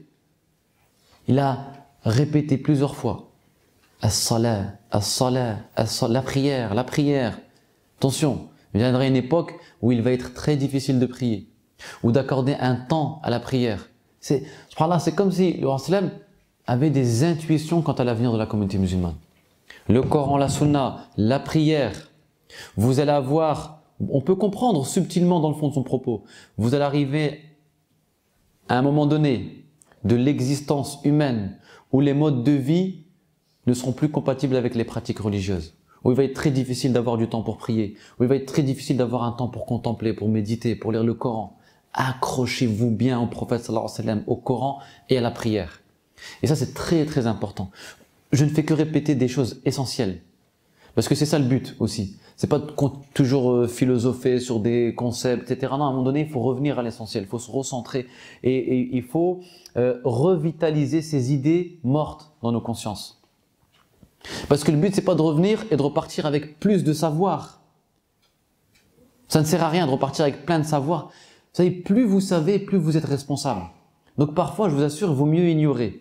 il a répété plusieurs fois as-salat, as-salat, as-salat, la prière, la prière. Attention, il viendra une époque où il va être très difficile de prier ou d'accorder un temps à la prière. C'est comme si le prophète avait des intuitions quant à l'avenir de la communauté musulmane. Le Coran, la Sunna, la prière, vous allez avoir, on peut comprendre subtilement dans le fond de son propos, vous allez arriver à un moment donné de l'existence humaine où les modes de vie ne seront plus compatibles avec les pratiques religieuses, où il va être très difficile d'avoir du temps pour prier, où il va être très difficile d'avoir un temps pour contempler, pour méditer, pour lire le Coran. Accrochez-vous bien au prophète sallallahu alayhi wa sallam, au Coran et à la prière. Et ça c'est très très important. Je ne fais que répéter des choses essentielles, parce que c'est ça le but aussi. C'est pas de toujours philosopher sur des concepts, etc. Non, à un moment donné, il faut revenir à l'essentiel, il faut se recentrer et il faut revitaliser ces idées mortes dans nos consciences. Parce que le but, c'est pas de revenir et de repartir avec plus de savoir. Ça ne sert à rien de repartir avec plein de savoir. Vous savez, plus vous savez, plus vous êtes responsable. Donc parfois, je vous assure, il vaut mieux ignorer.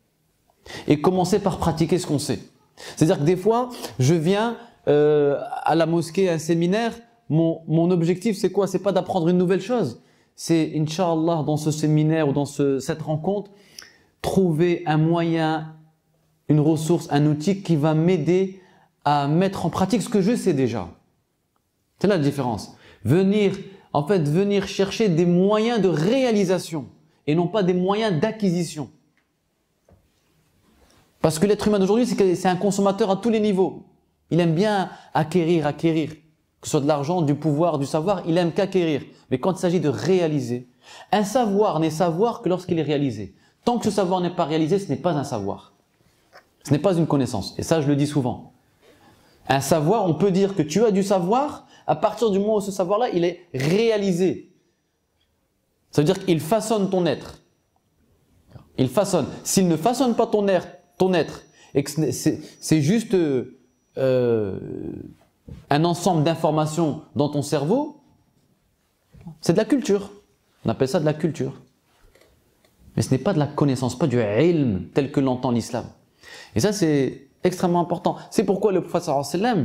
Et commencer par pratiquer ce qu'on sait. C'est-à-dire que des fois, je viens à la mosquée, à un séminaire, mon objectif c'est quoi? C'est pas d'apprendre une nouvelle chose. C'est, Inch'Allah, dans ce séminaire ou dans cette rencontre, trouver un moyen, une ressource, un outil qui va m'aider à mettre en pratique ce que je sais déjà. C'est là la différence. Venir chercher des moyens de réalisation et non pas des moyens d'acquisition. Parce que l'être humain d'aujourd'hui, c'est un consommateur à tous les niveaux. Il aime bien acquérir. Que ce soit de l'argent, du pouvoir, du savoir, il aime qu'acquérir. Mais quand il s'agit de réaliser, un savoir n'est savoir que lorsqu'il est réalisé. Tant que ce savoir n'est pas réalisé, ce n'est pas un savoir. Ce n'est pas une connaissance. Et ça, je le dis souvent. Un savoir, on peut dire que tu as du savoir à partir du moment où ce savoir-là, il est réalisé. Ça veut dire qu'il façonne ton être. Il façonne. S'il ne façonne pas ton être, et que c'est juste un ensemble d'informations dans ton cerveau, c'est de la culture. On appelle ça de la culture. Mais ce n'est pas de la connaissance, pas du ilm tel que l'entend l'islam. Et ça, c'est extrêmement important. C'est pourquoi le prophète sallallahu alayhi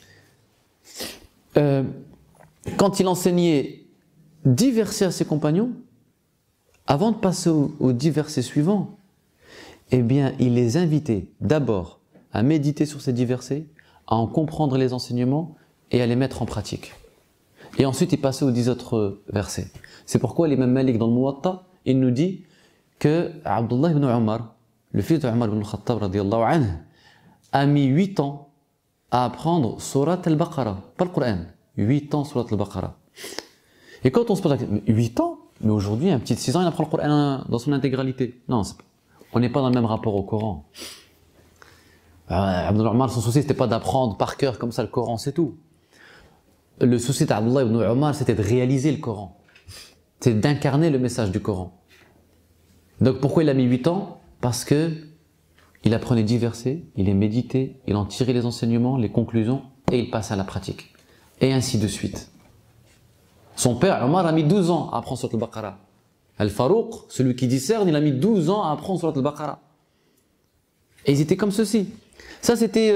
wa sallam, quand il enseignait 10 versets à ses compagnons, avant de passer aux 10 versets suivants, eh bien, il les invitait d'abord à méditer sur ces 10 versets, à en comprendre les enseignements et à les mettre en pratique. Et ensuite, il passait aux 10 autres versets. C'est pourquoi l'imam Malik dans le Muwatta, il nous dit que Abdullah ibn Omar, le fils de Omar ibn Khattab radiyallahu anhu, a mis 8 ans à apprendre Surat al-Baqarah, pas le Coran. 8 ans Surat al-Baqarah. Et quand on se pose la question, 8 ans? Mais aujourd'hui, un petit de 6 ans, il apprend le Coran dans son intégralité. Non, on n'est pas dans le même rapport au Coran. Abdullah Omar, son souci, c'était pas d'apprendre par cœur comme ça le Coran, c'est tout. Le souci d'Abdullah ibn Omar, c'était de réaliser le Coran. C'est d'incarner le message du Coran. Donc pourquoi il a mis 8 ans? Parce que il apprenait 10 versets, il les méditait, il en tirait les enseignements, les conclusions, et il passait à la pratique. Et ainsi de suite. Son père, Omar, a mis 12 ans à apprendre Surat al-Baqarah. Al-Farouq, celui qui discerne, il a mis 12 ans à apprendre Surat al-Baqarah. Et ils étaient comme ceci. Ça, c'était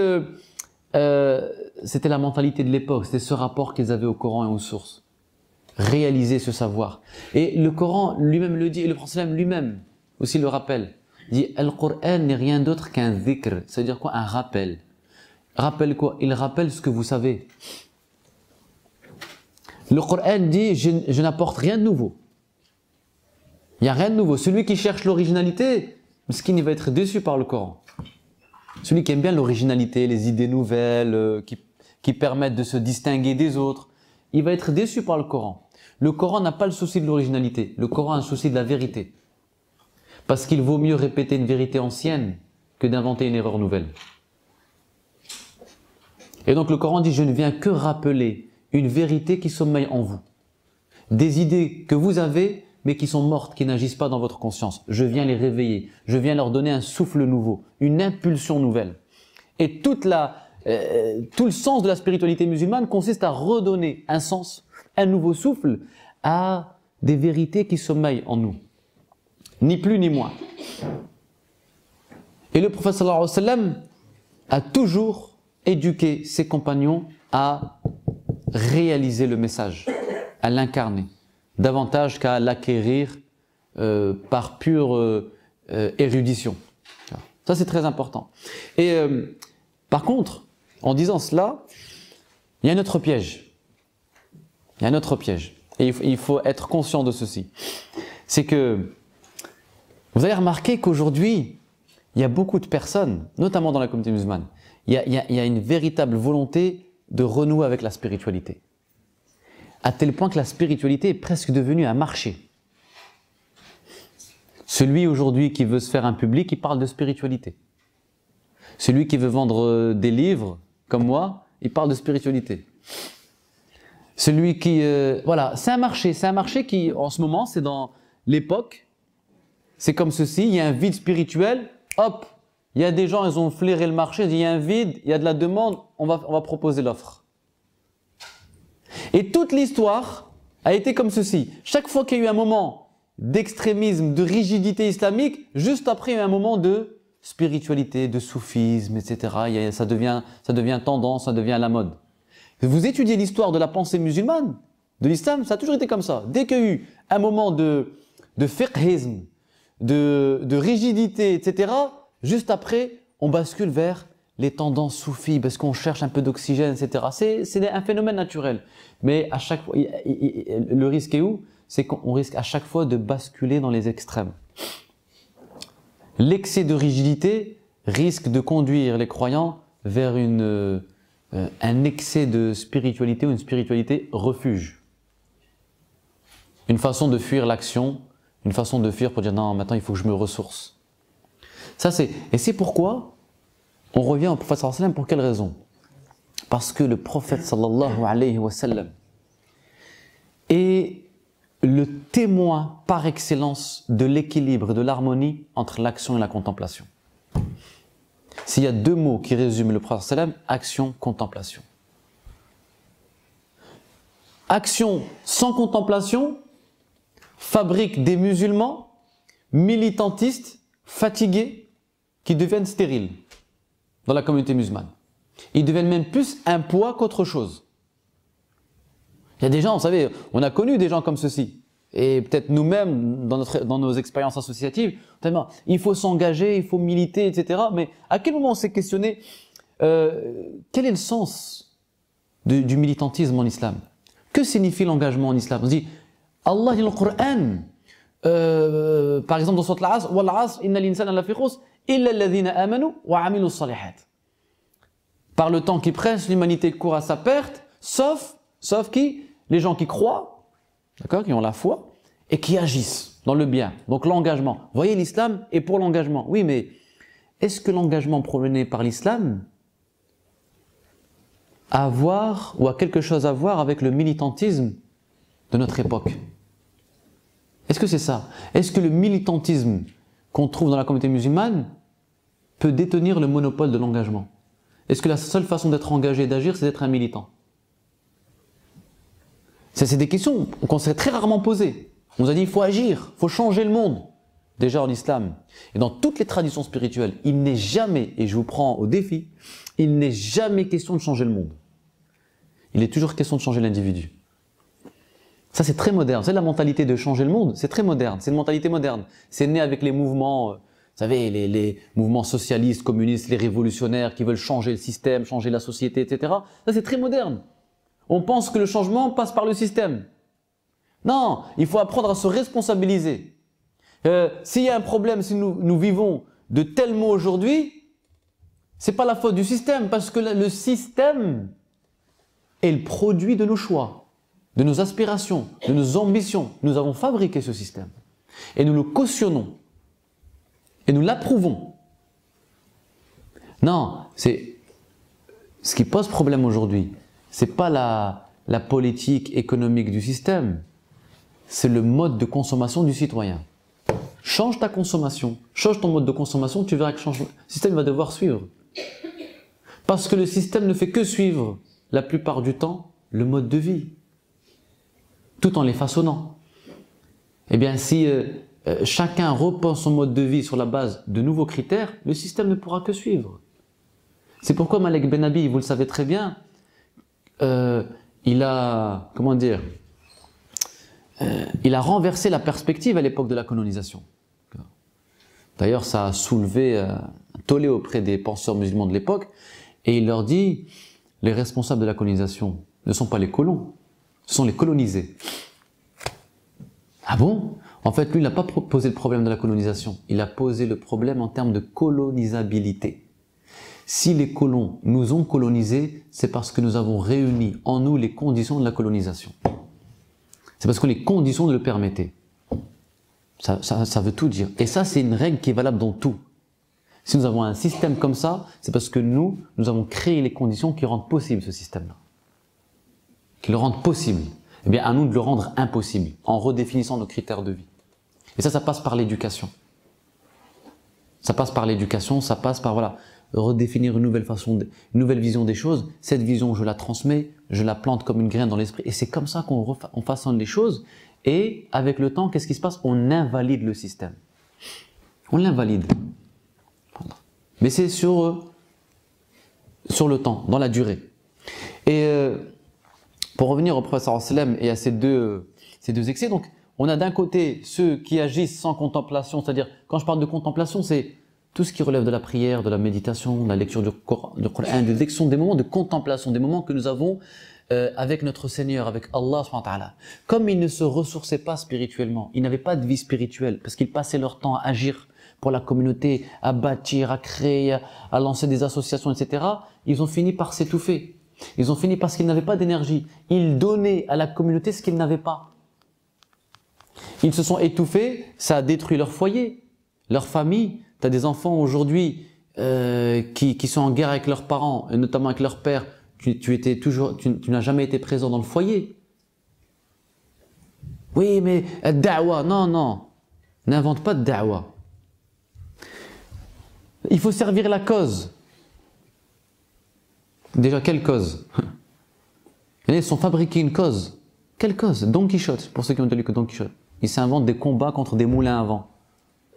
la mentalité de l'époque, c'était ce rapport qu'ils avaient au Coran et aux sources. Réaliser ce savoir. Et le Coran lui-même le dit, et le prophète lui-même aussi le rappelle. Il dit, Al-Qur'an n'est rien d'autre qu'un dhikr. C'est-à-dire quoi? Un rappel. Rappel quoi? Il rappelle ce que vous savez. Le Coran dit, je n'apporte rien de nouveau. Il n'y a rien de nouveau. Celui qui cherche l'originalité, il va être déçu par le Coran. Celui qui aime bien l'originalité, les idées nouvelles, qui permettent de se distinguer des autres, il va être déçu par le Coran. Le Coran n'a pas le souci de l'originalité. Le Coran a un souci de la vérité. Parce qu'il vaut mieux répéter une vérité ancienne que d'inventer une erreur nouvelle. Et donc le Coran dit, je ne viens que rappeler une vérité qui sommeille en vous. Des idées que vous avez, mais qui sont mortes, qui n'agissent pas dans votre conscience. Je viens les réveiller. Je viens leur donner un souffle nouveau, une impulsion nouvelle. Et tout le sens de la spiritualité musulmane consiste à redonner un sens, un nouveau souffle à des vérités qui sommeillent en nous. Ni plus ni moins. Et le prophète sallallahu alayhi wa sallam a toujours éduqué ses compagnons à réaliser le message, à l'incarner, davantage qu'à l'acquérir par pure érudition. Ça, c'est très important. Et par contre, en disant cela, il y a un autre piège. Il y a un autre piège. Et il faut être conscient de ceci. C'est que vous avez remarqué qu'aujourd'hui, il y a beaucoup de personnes, notamment dans la communauté musulmane, il y a une véritable volonté de renouer avec la spiritualité. À tel point que la spiritualité est presque devenue un marché. Celui aujourd'hui qui veut se faire un public, il parle de spiritualité. Celui qui veut vendre des livres, comme moi, il parle de spiritualité. Celui qui... voilà, c'est un marché qui, en ce moment, c'est dans l'époque, c'est comme ceci, il y a un vide spirituel, hop, il y a des gens, ils ont flairé le marché, il y a un vide, il y a de la demande, on va proposer l'offre. Et toute l'histoire a été comme ceci. Chaque fois qu'il y a eu un moment d'extrémisme, de rigidité islamique, juste après il y a eu un moment de spiritualité, de soufisme, etc. Ça devient tendance, ça devient la mode. Vous étudiez l'histoire de la pensée musulmane, de l'islam, ça a toujours été comme ça. Dès qu'il y a eu un moment de fiqhisme, de rigidité, etc., juste après, on bascule vers les tendances soufis, parce qu'on cherche un peu d'oxygène, etc. C'est un phénomène naturel. Mais à chaque fois, le risque est où? C'est qu'on risque à chaque fois de basculer dans les extrêmes. L'excès de rigidité risque de conduire les croyants vers un excès de spiritualité ou une spiritualité refuge. Une façon de fuir l'action, une façon de fuir pour dire non, maintenant il faut que je me ressource. Et c'est pourquoi on revient au prophète sallallahu alayhi wa sallam. Pour quelle raison? Parce que le prophète sallallahu alayhi wa sallam est le témoin par excellence de l'équilibre et de l'harmonie entre l'action et la contemplation. S'il y a deux mots qui résument le prophète sallallahu alayhi wa sallam, action, contemplation. Action sans contemplation fabrique des musulmans militantistes, fatigués, qui deviennent stériles dans la communauté musulmane. Ils deviennent même plus un poids qu'autre chose. Il y a des gens, vous savez, on a connu des gens comme ceux-ci. Et peut-être nous-mêmes, dans nos expériences associatives, il faut s'engager, il faut militer, etc. Mais à quel moment on s'est questionné quel est le sens du militantisme en islam? Que signifie l'engagement en islam? On se dit, Allah dit dans le Coran, par exemple dans Sourate Al-Asr, Wal Asr, Inna l'insana lafi khusr, illa alladhina amanu wa amilu salihat. Par le temps qui presse, l'humanité court à sa perte, sauf qui? Les gens qui croient, d'accord, qui ont la foi, et qui agissent dans le bien. Donc l'engagement. Vous voyez, l'islam est pour l'engagement. Oui, mais est-ce que l'engagement prôné par l'islam a quelque chose à voir avec le militantisme de notre époque? Est-ce que c'est ça? Est-ce que le militantisme qu'on trouve dans la communauté musulmane peut détenir le monopole de l'engagement? Est-ce que la seule façon d'être engagé et d'agir, c'est d'être un militant? Ça, c'est des questions qu'on s'est très rarement posées. On nous a dit, il faut agir, il faut changer le monde. Déjà en islam, et dans toutes les traditions spirituelles, il n'est jamais, et je vous prends au défi, il n'est jamais question de changer le monde. Il est toujours question de changer l'individu. Ça, c'est très moderne. C'est la mentalité de changer le monde, c'est très moderne. C'est une mentalité moderne. C'est né avec les mouvements, vous savez, les mouvements socialistes, communistes, les révolutionnaires qui veulent changer le système, changer la société, etc. Ça, c'est très moderne. On pense que le changement passe par le système. Non, il faut apprendre à se responsabiliser. S'il y a un problème, si nous vivons de tels maux aujourd'hui, c'est pas la faute du système, parce que le système est le produit de nos choix, de nos aspirations, de nos ambitions. Nous avons fabriqué ce système. Et nous le cautionnons. Et nous l'approuvons. Non, c'est ce qui pose problème aujourd'hui. C'est pas la politique économique du système, c'est le mode de consommation du citoyen. Change ta consommation, change ton mode de consommation, tu verras que le système va devoir suivre. Parce que le système ne fait que suivre, la plupart du temps, le mode de vie, tout en les façonnant. Eh bien, si chacun repense son mode de vie sur la base de nouveaux critères, le système ne pourra que suivre. C'est pourquoi Malek Ben Abi, vous le savez très bien, il a, comment dire, il a renversé la perspective à l'époque de la colonisation. D'ailleurs, ça a soulevé un tollé auprès des penseurs musulmans de l'époque, et il leur dit, les responsables de la colonisation ne sont pas les colons, ce sont les colonisés. Ah bon? En fait, lui, il n'a pas posé le problème de la colonisation, il a posé le problème en termes de colonisabilité. Si les colons nous ont colonisés, c'est parce que nous avons réuni en nous les conditions de la colonisation. C'est parce que les conditions le permettaient. Ça veut tout dire. Et ça, c'est une règle qui est valable dans tout. Si nous avons un système comme ça, c'est parce que nous avons créé les conditions qui rendent possible ce système-là. Qui le rendent possible. Eh bien, à nous de le rendre impossible, en redéfinissant nos critères de vie. Et ça passe par l'éducation. Ça passe par l'éducation, ça passe par, voilà, redéfinir une nouvelle façon, une nouvelle vision des choses. Cette vision, je la transmets, je la plante comme une graine dans l'esprit. Et c'est comme ça qu'on façonne les choses. Et avec le temps, qu'est-ce qui se passe? On invalide le système. On l'invalide. Mais c'est sur le temps, dans la durée. Et pour revenir au prophète sallam et à ces deux excès, donc on a d'un côté ceux qui agissent sans contemplation, c'est-à-dire quand je parle de contemplation, c'est tout ce qui relève de la prière, de la méditation, de la lecture du Coran, des moments de contemplation, des moments que nous avons avec notre Seigneur, avec Allah subhanahu wa ta'ala. Comme ils ne se ressourçaient pas spirituellement, ils n'avaient pas de vie spirituelle, parce qu'ils passaient leur temps à agir pour la communauté, à bâtir, à créer, à lancer des associations, etc. Ils ont fini par s'étouffer. Ils ont fini parce qu'ils n'avaient pas d'énergie. Ils donnaient à la communauté ce qu'ils n'avaient pas. Ils se sont étouffés, ça a détruit leur foyer, leur famille. Tu as des enfants aujourd'hui qui sont en guerre avec leurs parents, et notamment avec leur père. Tu n'as jamais été présent dans le foyer. Oui, mais da'wa, non. N'invente pas de da'wa. Il faut servir la cause. Déjà, quelle cause? Ils sont fabriqués une cause. Quelle cause? Don Quichotte, pour ceux qui ont lu que Don Quichotte. Il s'invente des combats contre des moulins à vent.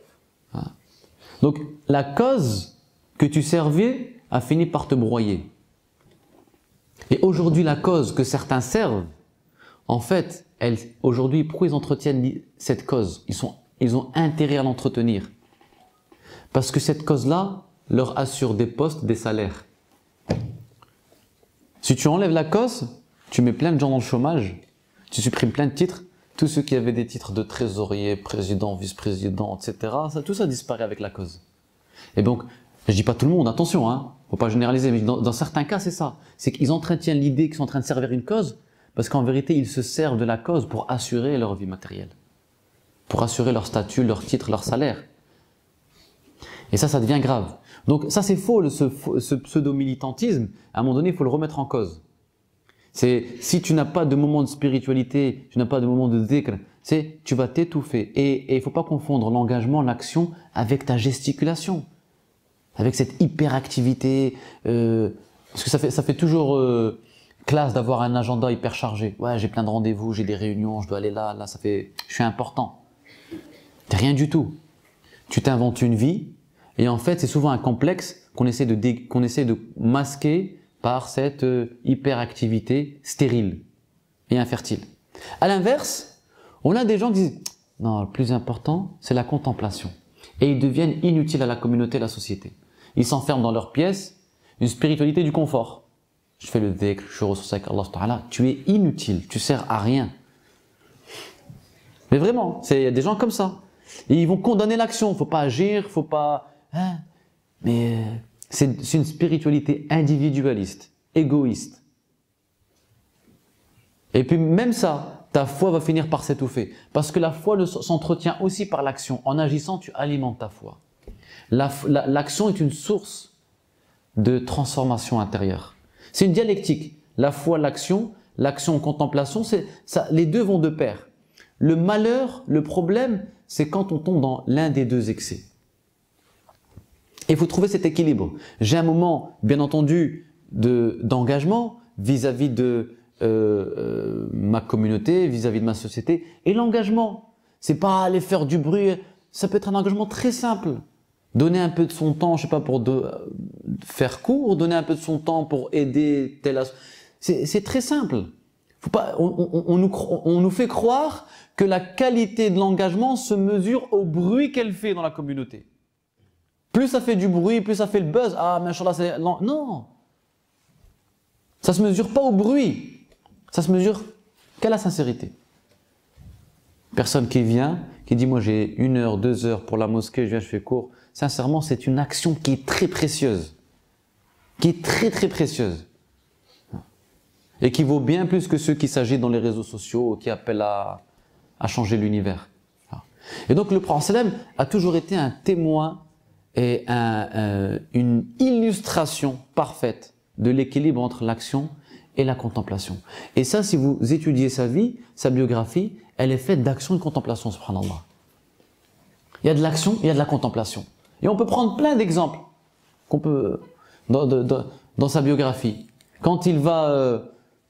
Donc la cause que tu servais a fini par te broyer. Et aujourd'hui, la cause que certains servent, en fait, aujourd'hui, pourquoi ils entretiennent cette cause? Ils ont intérêt à l'entretenir. Parce que cette cause-là leur assure des postes, des salaires. Si tu enlèves la cause, tu mets plein de gens dans le chômage, tu supprimes plein de titres, tous ceux qui avaient des titres de trésorier, président, vice-président, etc., tout ça disparaît avec la cause. Et donc, je dis pas tout le monde, attention, hein, faut pas généraliser, mais dans certains cas, c'est ça. C'est qu'ils entretiennent l'idée qu'ils sont en train de servir une cause, parce qu'en vérité, ils se servent de la cause pour assurer leur vie matérielle, pour assurer leur statut, leur titre, leur salaire. Et ça devient grave. Donc ça, c'est faux, ce pseudo-militantisme. À un moment donné, il faut le remettre en cause. Si tu n'as pas de moment de spiritualité, tu n'as pas de moment de dhikr, tu vas t'étouffer. Et il ne faut pas confondre l'engagement, l'action avec ta gesticulation, avec cette hyperactivité. Parce que ça fait toujours classe d'avoir un agenda hyper chargé. Ouais, j'ai plein de rendez-vous, j'ai des réunions, je dois aller là, je suis important. C'est rien du tout. Tu t'inventes une vie. Et en fait, c'est souvent un complexe qu'on essaie de masquer par cette hyperactivité stérile et infertile. À l'inverse, on a des gens qui disent « Non, le plus important, c'est la contemplation. » Et ils deviennent inutiles à la communauté, à la société. Ils s'enferment dans leur pièce, une spiritualité du confort. Je fais le dhikr, je suis ressourcé avec Allah Ta'ala. Tu es inutile, tu sers à rien. Mais vraiment, il y a des gens comme ça. Et ils vont condamner l'action, il ne faut pas agir, il ne faut pas... Hein? Mais c'est une spiritualité individualiste, égoïste. Et puis même ça, ta foi va finir par s'étouffer. Parce que la foi s'entretient aussi par l'action. En agissant, tu alimentes ta foi. L'action est une source de transformation intérieure. C'est une dialectique. La foi, l'action en contemplation, les deux vont de pair. Le malheur, le problème, c'est quand on tombe dans l'un des deux excès. Et il faut trouver cet équilibre. J'ai un moment, bien entendu, d'engagement vis-à-vis de ma communauté, vis-à-vis de ma société. Et l'engagement, c'est pas aller faire du bruit. Ça peut être un engagement très simple. Donner un peu de son temps, je sais pas, pour faire cours, donner un peu de son temps pour aider tel... C'est très simple. Faut pas, on nous fait croire que la qualité de l'engagement se mesure au bruit qu'elle fait dans la communauté. Plus ça fait du bruit, plus ça fait le buzz. Ah, machallah, c'est... Non. Ça se mesure pas au bruit. Ça se mesure qu'à la sincérité. Personne qui vient, qui dit, moi j'ai 1 heure, 2 heures pour la mosquée, je viens, je fais cours. Sincèrement, c'est une action qui est très précieuse. Qui est très très précieuse. Et qui vaut bien plus que ceux qui s'agitent dans les réseaux sociaux, qui appellent à changer l'univers. Et donc le prophète a toujours été un témoin et une illustration parfaite de l'équilibre entre l'action et la contemplation. Et ça, si vous étudiez sa vie, sa biographie, elle est faite d'action et de contemplation, subhanallah. Il y a de l'action, il y a de la contemplation. Et on peut prendre plein d'exemples qu'on peut dans sa biographie. Quand il va,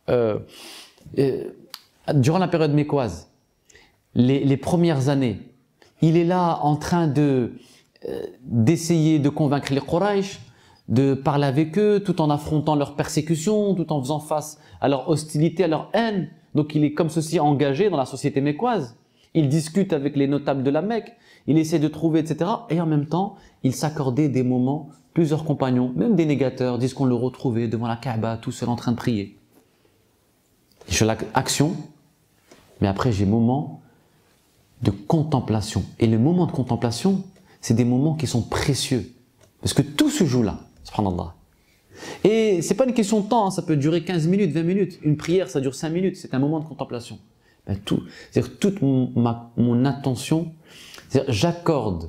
durant la période mécoise, les premières années, il est là en train d'essayer de convaincre les Quraysh, de parler avec eux, tout en affrontant leur persécution, tout en faisant face à leur hostilité, à leur haine. Donc il est comme ceci engagé dans la société mécoise. Il discute avec les notables de la Mecque, il essaie de trouver, etc. Et en même temps, il s'accordait des moments, plusieurs compagnons, même des négateurs, disent qu'on le retrouvait devant la Kaaba, tout seul en train de prier. Je fais l'action, mais après j'ai moments de contemplation. Et les moments de contemplation, c'est des moments qui sont précieux. Parce que tout se joue là, subhanallah. Et c'est pas une question de temps, hein, ça peut durer 15 minutes, 20 minutes. Une prière, ça dure 5 minutes, c'est un moment de contemplation. Ben, c'est-à-dire toute mon attention, j'accorde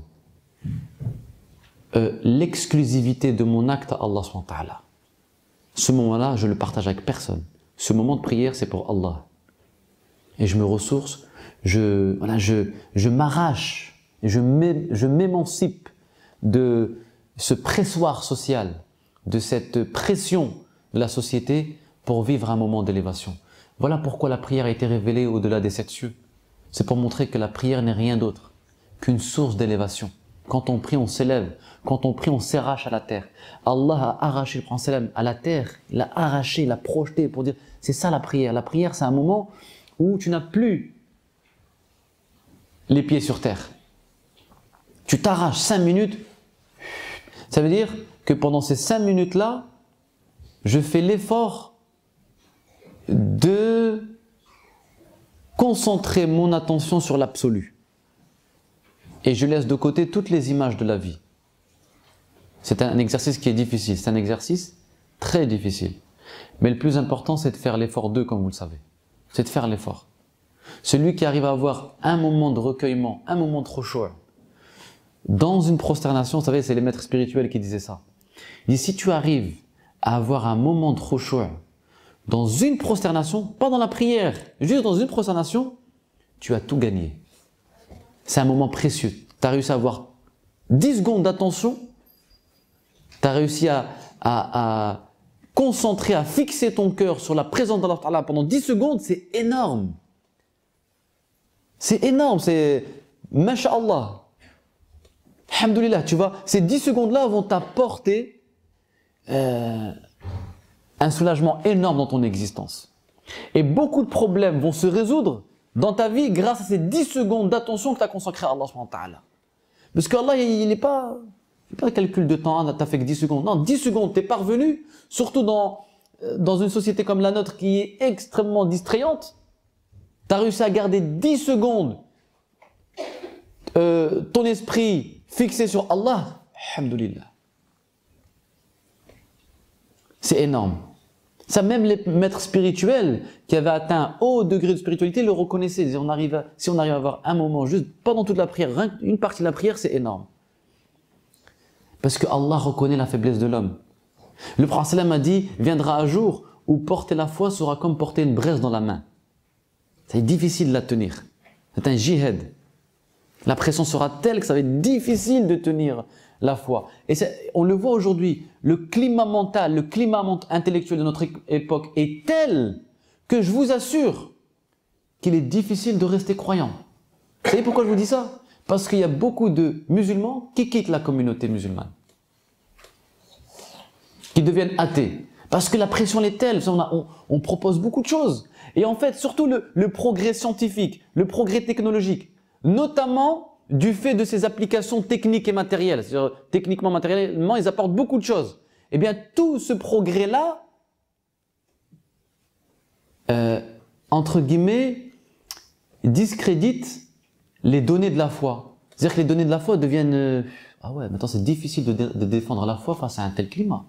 l'exclusivité de mon acte à Allah subhanahu wa ta'ala. Ce moment-là, je le partage avec personne. Ce moment de prière, c'est pour Allah. Et je me ressource, je m'arrache, je m'émancipe de ce pressoir social, de cette pression de la société pour vivre un moment d'élévation. Voilà pourquoi la prière a été révélée au-delà des 7 cieux. C'est pour montrer que la prière n'est rien d'autre qu'une source d'élévation. Quand on prie, on s'élève. Quand on prie, on s'arrache à la terre. Allah a arraché le prophète à la terre. Il l'a arraché, il l'a projeté pour dire, c'est ça la prière. La prière, c'est un moment où tu n'as plus les pieds sur terre. Tu t'arraches 5 minutes. Ça veut dire que pendant ces 5 minutes-là, je fais l'effort de concentrer mon attention sur l'absolu. Et je laisse de côté toutes les images de la vie. C'est un exercice qui est difficile, c'est un exercice très difficile. Mais le plus important, c'est de faire l'effort d'eux, comme vous le savez. C'est de faire l'effort. Celui qui arrive à avoir un moment de recueillement, un moment de khushu', dans une prosternation, vous savez, c'est les maîtres spirituels qui disaient ça. Il dit, si tu arrives à avoir un moment de khushu' dans une prosternation, pas dans la prière, juste dans une prosternation, tu as tout gagné. C'est un moment précieux. Tu as réussi à avoir 10 secondes d'attention, tu as réussi à concentrer, à fixer ton cœur sur la présence d'Allah Ta'ala pendant 10 secondes, c'est énorme. C'est énorme, c'est Masha'Allah. Alhamdulillah, tu vois, ces 10 secondes-là vont t'apporter un soulagement énorme dans ton existence. Et beaucoup de problèmes vont se résoudre dans ta vie grâce à ces 10 secondes d'attention que tu as consacrées à Allah subhanahu wa ta'ala. Parce qu'Allah, il n'est pas un calcul de temps, tu as fait que 10 secondes. Non, 10 secondes, tu es parvenu, surtout dans une société comme la nôtre qui est extrêmement distrayante. Tu as réussi à garder 10 secondes ton esprit fixé sur Allah. Alhamdulillah. C'est énorme. Ça, même les maîtres spirituels qui avaient atteint un haut degré de spiritualité le reconnaissaient. Si on arrive à avoir un moment juste pendant toute la prière, une partie de la prière, c'est énorme. Parce que Allah reconnaît la faiblesse de l'homme. Le prophète a dit, viendra un jour où porter la foi sera comme porter une braise dans la main. C'est difficile de la tenir. C'est un jihad. La pression sera telle que ça va être difficile de tenir la foi. Et on le voit aujourd'hui, le climat mental, le climat intellectuel de notre époque est tel que je vous assure qu'il est difficile de rester croyant. Vous savez pourquoi je vous dis ça? Parce qu'il y a beaucoup de musulmans qui quittent la communauté musulmane, qui deviennent athées. Parce que la pression est telle, on propose beaucoup de choses. Et en fait, surtout le progrès scientifique, le progrès technologique, notamment du fait de ces applications techniques et matérielles. C'est-à-dire, techniquement, matériellement, ils apportent beaucoup de choses. Eh bien, tout ce progrès-là, entre guillemets, discrédite les données de la foi. C'est-à-dire que les données de la foi deviennent... ah ouais, maintenant c'est difficile de défendre la foi face à un tel climat.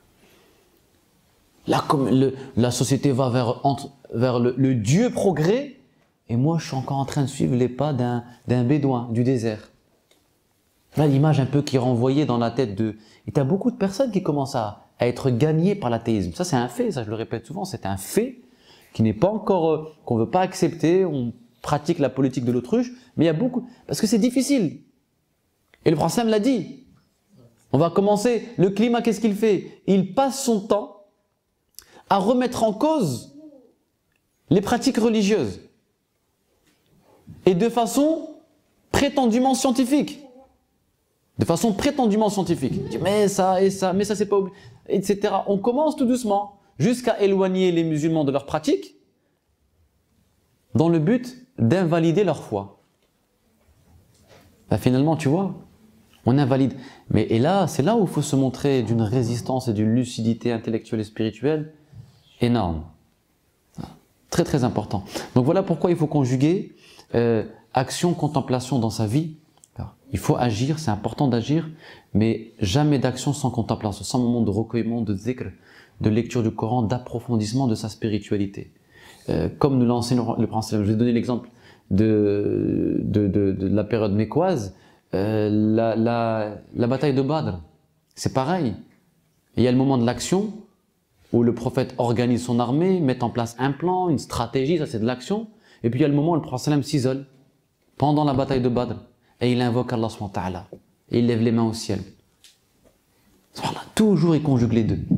La société va vers le Dieu progrès, et moi je suis encore en train de suivre les pas d'un bédouin du désert. Là, l'image un peu qui est renvoyée dans la tête de... Et tu as beaucoup de personnes qui commencent à être gagnées par l'athéisme. Ça c'est un fait, ça je le répète souvent, c'est un fait qui n'est pas encore... qu'on ne veut pas accepter, on pratique la politique de l'autruche, mais il y a beaucoup... Parce que c'est difficile. Et le prophète l'a dit. On va commencer. Le climat, qu'est-ce qu'il fait? Il passe son temps à remettre en cause les pratiques religieuses. Et de façon prétendument scientifique. De façon prétendument scientifique. Mais ça, mais ça c'est pas obligé, etc. On commence tout doucement jusqu'à éloigner les musulmans de leurs pratiques dans le but d'invalider leur foi. Ben finalement, tu vois, on invalide. Et là, c'est là où il faut se montrer d'une résistance et d'une lucidité intellectuelle et spirituelle énorme. Très très important. Donc voilà pourquoi il faut conjuguer action, contemplation dans sa vie. Alors, il faut agir, c'est important d'agir, mais jamais d'action sans contemplation, sans moment de recueillement, de zikr, de lecture du Coran, d'approfondissement de sa spiritualité. Comme nous l'a enseigné le Prophète. Je vais donner l'exemple de la période mécoise, la bataille de Badr. C'est pareil. Il y a le moment de l'action, où le prophète organise son armée, met en place un plan, une stratégie, ça c'est de l'action. Et puis il y a le moment où le prophète s'isole, pendant la bataille de Badr, et il invoque Allah subhanahu wa ta'ala, et il lève les mains au ciel. Toujours il conjugue les deux.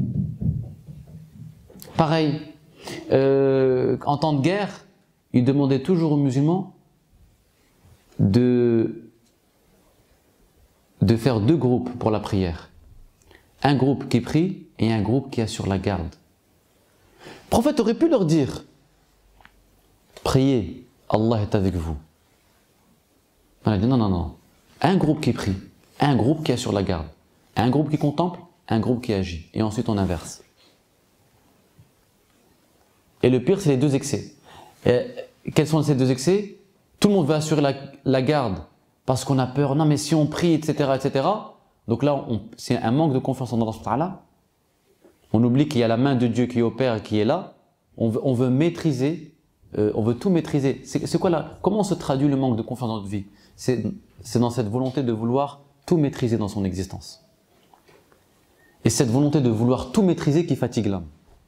Pareil, en temps de guerre, il demandait toujours aux musulmans de de faire deux groupes pour la prière. Un groupe qui prie et un groupe qui assure la garde. Le prophète aurait pu leur dire, priez, Allah est avec vous. On a dit non, non, non. Un groupe qui prie, un groupe qui assure la garde. Un groupe qui contemple, un groupe qui agit. Et ensuite on inverse. Et le pire, c'est les deux excès. Et quels sont ces deux excès? Tout le monde veut assurer la garde parce qu'on a peur. Non, mais si on prie, etc., etc. Donc là, c'est un manque de confiance en Allah subhanahu wa ta'ala. On oublie qu'il y a la main de Dieu qui opère et qui est là. On veut maîtriser, on veut tout maîtriser. C'est quoi là? Comment se traduit le manque de confiance dans notre vie? C'est dans cette volonté de vouloir tout maîtriser dans son existence. Et cette volonté de vouloir tout maîtriser qui fatigue l'homme.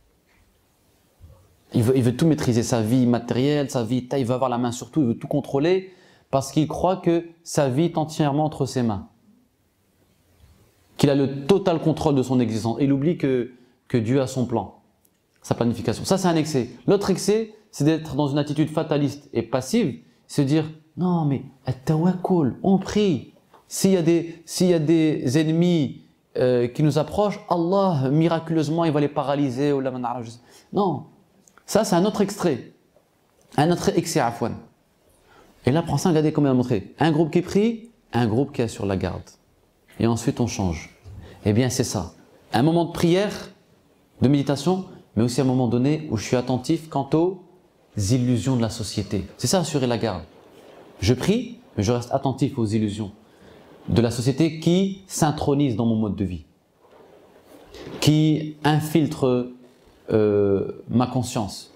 Il veut tout maîtriser, sa vie matérielle, sa vie, il veut avoir la main sur tout, il veut tout contrôler parce qu'il croit que sa vie est entièrement entre ses mains. Qu'il a le total contrôle de son existence. Il oublie que Dieu a son plan, sa planification. Ça, c'est un excès. L'autre excès, c'est d'être dans une attitude fataliste et passive, se dire non, mais at-tawakkul, on prie. S'il y a des ennemis qui nous approchent, Allah, miraculeusement, il va les paralyser. Non. Ça, c'est un autre extrait. Un autre excès, afwan. Et là, prends ça, regardez comment il a montré. Un groupe qui prie, un groupe qui assure la garde. Et ensuite, on change. Eh bien, c'est ça. Un moment de prière, de méditation, mais aussi un moment donné où je suis attentif quant aux illusions de la société. C'est ça, assurer la garde. Je prie, mais je reste attentif aux illusions de la société qui s'intronisent dans mon mode de vie, qui infiltrent ma conscience.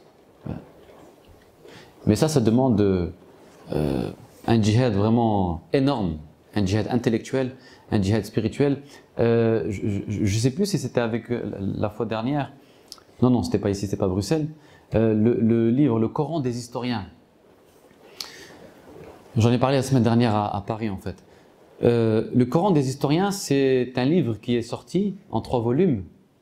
Mais ça demande un djihad vraiment énorme, un djihad intellectuel, un djihad spirituel. Je ne sais plus si c'était avec la fois dernière. Non, c'était pas ici, c'était pas Bruxelles. Le livre, le Coran des historiens. J'en ai parlé la semaine dernière à Paris en fait. Le Coran des historiens, c'est un livre qui est sorti en 3 volumes.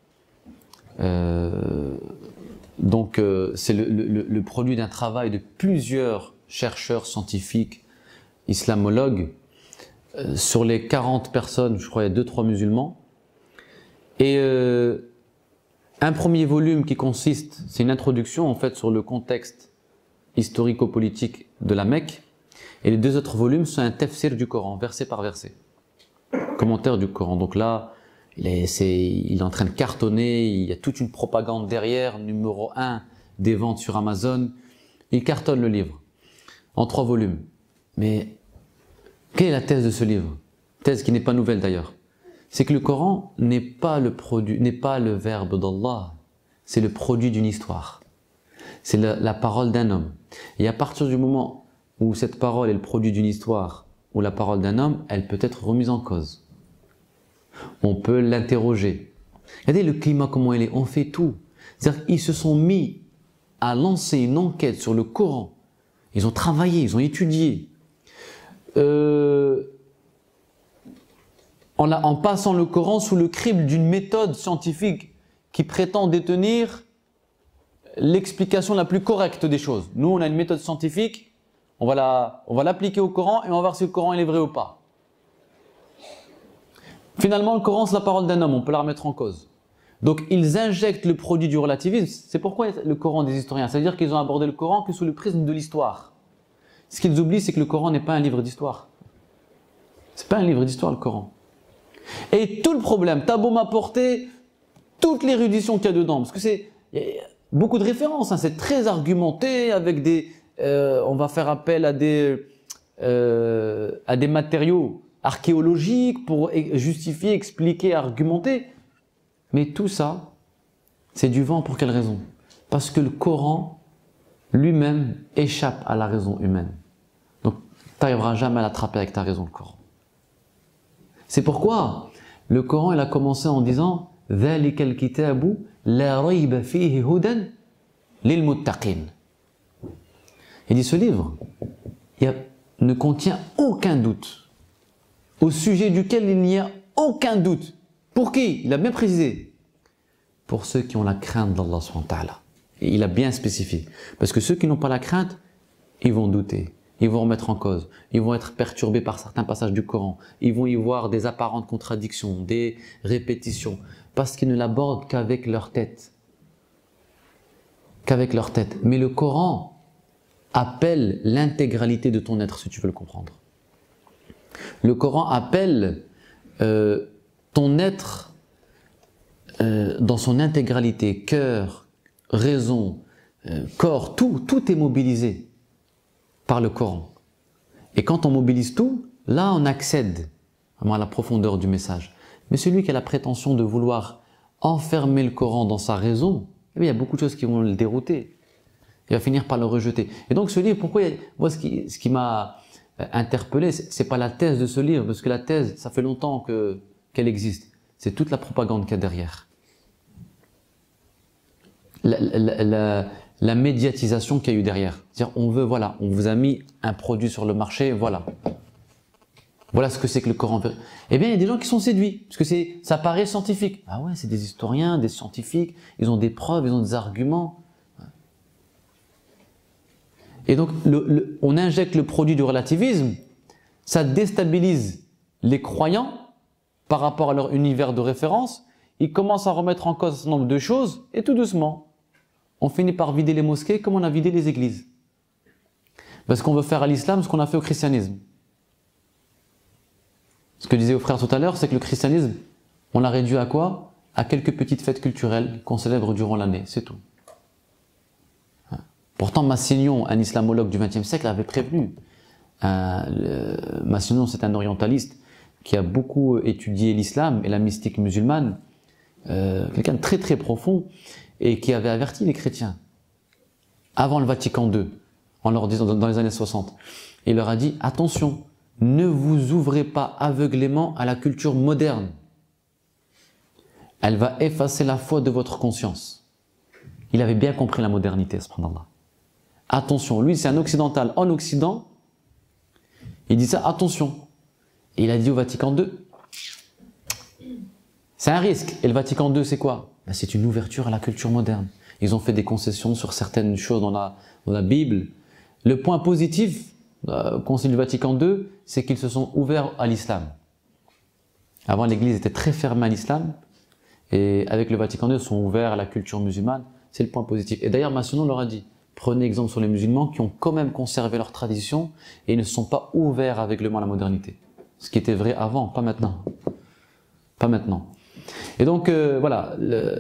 C'est le produit d'un travail de plusieurs chercheurs scientifiques, islamologues, sur les 40 personnes, je crois il y a 2-3 musulmans. Et un premier volume qui consiste, c'est une introduction en fait sur le contexte historico-politique de la Mecque. Et les 2 autres volumes sont un tafsir du Coran, verset par verset. Commentaire du Coran. Donc là, il est en train de cartonner, il y a toute une propagande derrière, numéro 1 des ventes sur Amazon. Il cartonne le livre, en 3 volumes. Mais quelle est la thèse de ce livre? Thèse qui n'est pas nouvelle d'ailleurs. C'est que le Coran n'est pas le verbe d'Allah, c'est le produit d'une histoire. C'est la parole d'un homme. Et à partir du moment où cette parole est le produit d'une histoire, ou la parole d'un homme, elle peut être remise en cause. On peut l'interroger. Regardez le climat, comment il est, on fait tout. C'est-à-dire qu'ils se sont mis à lancer une enquête sur le Coran. Ils ont travaillé, ils ont étudié. En passant le Coran sous le crible d'une méthode scientifique qui prétend détenir l'explication la plus correcte des choses. Nous, on a une méthode scientifique, on va l'appliquer au Coran et on va voir si le Coran il est vrai ou pas. Finalement, le Coran, c'est la parole d'un homme, on peut la remettre en cause. Donc, ils injectent le produit du relativisme. C'est pourquoi le Coran des historiens. C'est-à-dire qu'ils ont abordé le Coran que sous le prisme de l'histoire. Ce qu'ils oublient, c'est que le Coran n'est pas un livre d'histoire. C'est pas un livre d'histoire, le Coran. Et tout le problème, t'as beau m'apporter toute l'érudition qu'il y a dedans, parce que il y a beaucoup de références, hein, c'est très argumenté, avec on va faire appel à des matériaux archéologiques pour justifier, expliquer, argumenter. Mais tout ça, c'est du vent pour quelle raison? Parce que le Coran lui-même échappe à la raison humaine. Donc, tu n'arriveras jamais à l'attraper avec ta raison, le Coran. C'est pourquoi le Coran, il a commencé en disant « ذَلِكَ الْكِتَابُ لَا رَيْبَ فِيهِ هُدًى لِلْمُتَّقِينَ » Il dit ce livre ne contient aucun doute, au sujet duquel il n'y a aucun doute. Pour qui? Il a bien précisé. Pour ceux qui ont la crainte d'Allah subhanahu wa ta'ala. Et il a bien spécifié. Parce que ceux qui n'ont pas la crainte, ils vont douter. ils vont remettre en cause, ils vont être perturbés par certains passages du Coran, ils vont y voir des apparentes contradictions, des répétitions, parce qu'ils ne l'abordent qu'avec leur tête. Qu'avec leur tête. Mais le Coran appelle l'intégralité de ton être, si tu veux le comprendre. Le Coran appelle ton être dans son intégralité, cœur, raison, corps, tout est mobilisé par le Coran. Et quand on mobilise tout, là on accède vraiment à la profondeur du message. Mais celui qui a la prétention de vouloir enfermer le Coran dans sa raison, eh bien, il y a beaucoup de choses qui vont le dérouter. Il va finir par le rejeter. Et donc ce livre, pourquoi moi ce qui m'a interpellé, c'est pas la thèse de ce livre, parce que la thèse, ça fait longtemps qu'elle existe. C'est toute la propagande qu'il y a derrière. La médiatisation qu'il y a eu derrière. C'est-à-dire, on vous a mis un produit sur le marché, voilà. Voilà ce que c'est que le Coran. Eh bien, il y a des gens qui sont séduits, parce que ça paraît scientifique. Ah ouais, c'est des historiens, des scientifiques, ils ont des preuves, ils ont des arguments. Et donc, on injecte le produit du relativisme, ça déstabilise les croyants par rapport à leur univers de référence, ils commencent à remettre en cause un certain nombre de choses, et tout doucement, on finit par vider les mosquées comme on a vidé les églises. Parce qu'on veut faire à l'islam ce qu'on a fait au christianisme. Ce que disait aux frères tout à l'heure, c'est que le christianisme, on l'a réduit à quoi? À quelques petites fêtes culturelles qu'on célèbre durant l'année, c'est tout. Pourtant, Massignon, un islamologue du XXe siècle, avait prévenu. Massignon, c'est un orientaliste qui a beaucoup étudié l'islam et la mystique musulmane, quelqu'un de très très profond, et qui avait averti les chrétiens, avant le Vatican II, en leur disant, dans les années 60, il leur a dit, attention, ne vous ouvrez pas aveuglément à la culture moderne. Elle va effacer la foi de votre conscience. Il avait bien compris la modernité, subhanallah. Attention, lui c'est un occidental en Occident, il dit ça, attention. Et il a dit au Vatican II, c'est un risque. Et le Vatican II c'est quoi? Ben, c'est une ouverture à la culture moderne. Ils ont fait des concessions sur certaines choses dans la Bible. Le point positif au Concile du Vatican II, c'est qu'ils se sont ouverts à l'islam. Avant, l'Église était très fermée à l'islam, et avec le Vatican II, ils sont ouverts à la culture musulmane. C'est le point positif. Et d'ailleurs, Massignon leur a dit, prenez exemple sur les musulmans qui ont quand même conservé leur tradition et ne sont pas ouverts aveuglément à la modernité. Ce qui était vrai avant, pas maintenant. Pas maintenant. Et donc, voilà,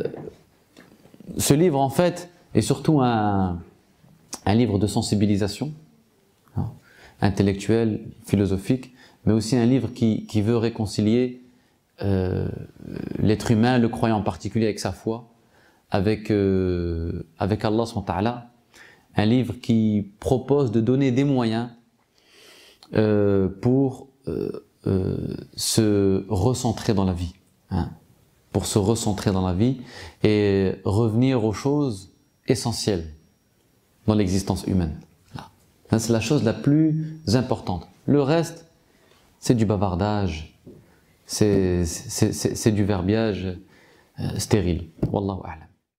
ce livre, en fait, est surtout un livre de sensibilisation, hein, intellectuelle, philosophique, mais aussi un livre qui veut réconcilier l'être humain, le croyant en particulier, avec sa foi, avec Allah subhanahu wa ta'ala. Un livre qui propose de donner des moyens pour se recentrer dans la vie, hein, pour se recentrer dans la vie et revenir aux choses essentielles dans l'existence humaine. C'est la chose la plus importante. Le reste, c'est du bavardage, c'est du verbiage stérile. Wallahu a'lam.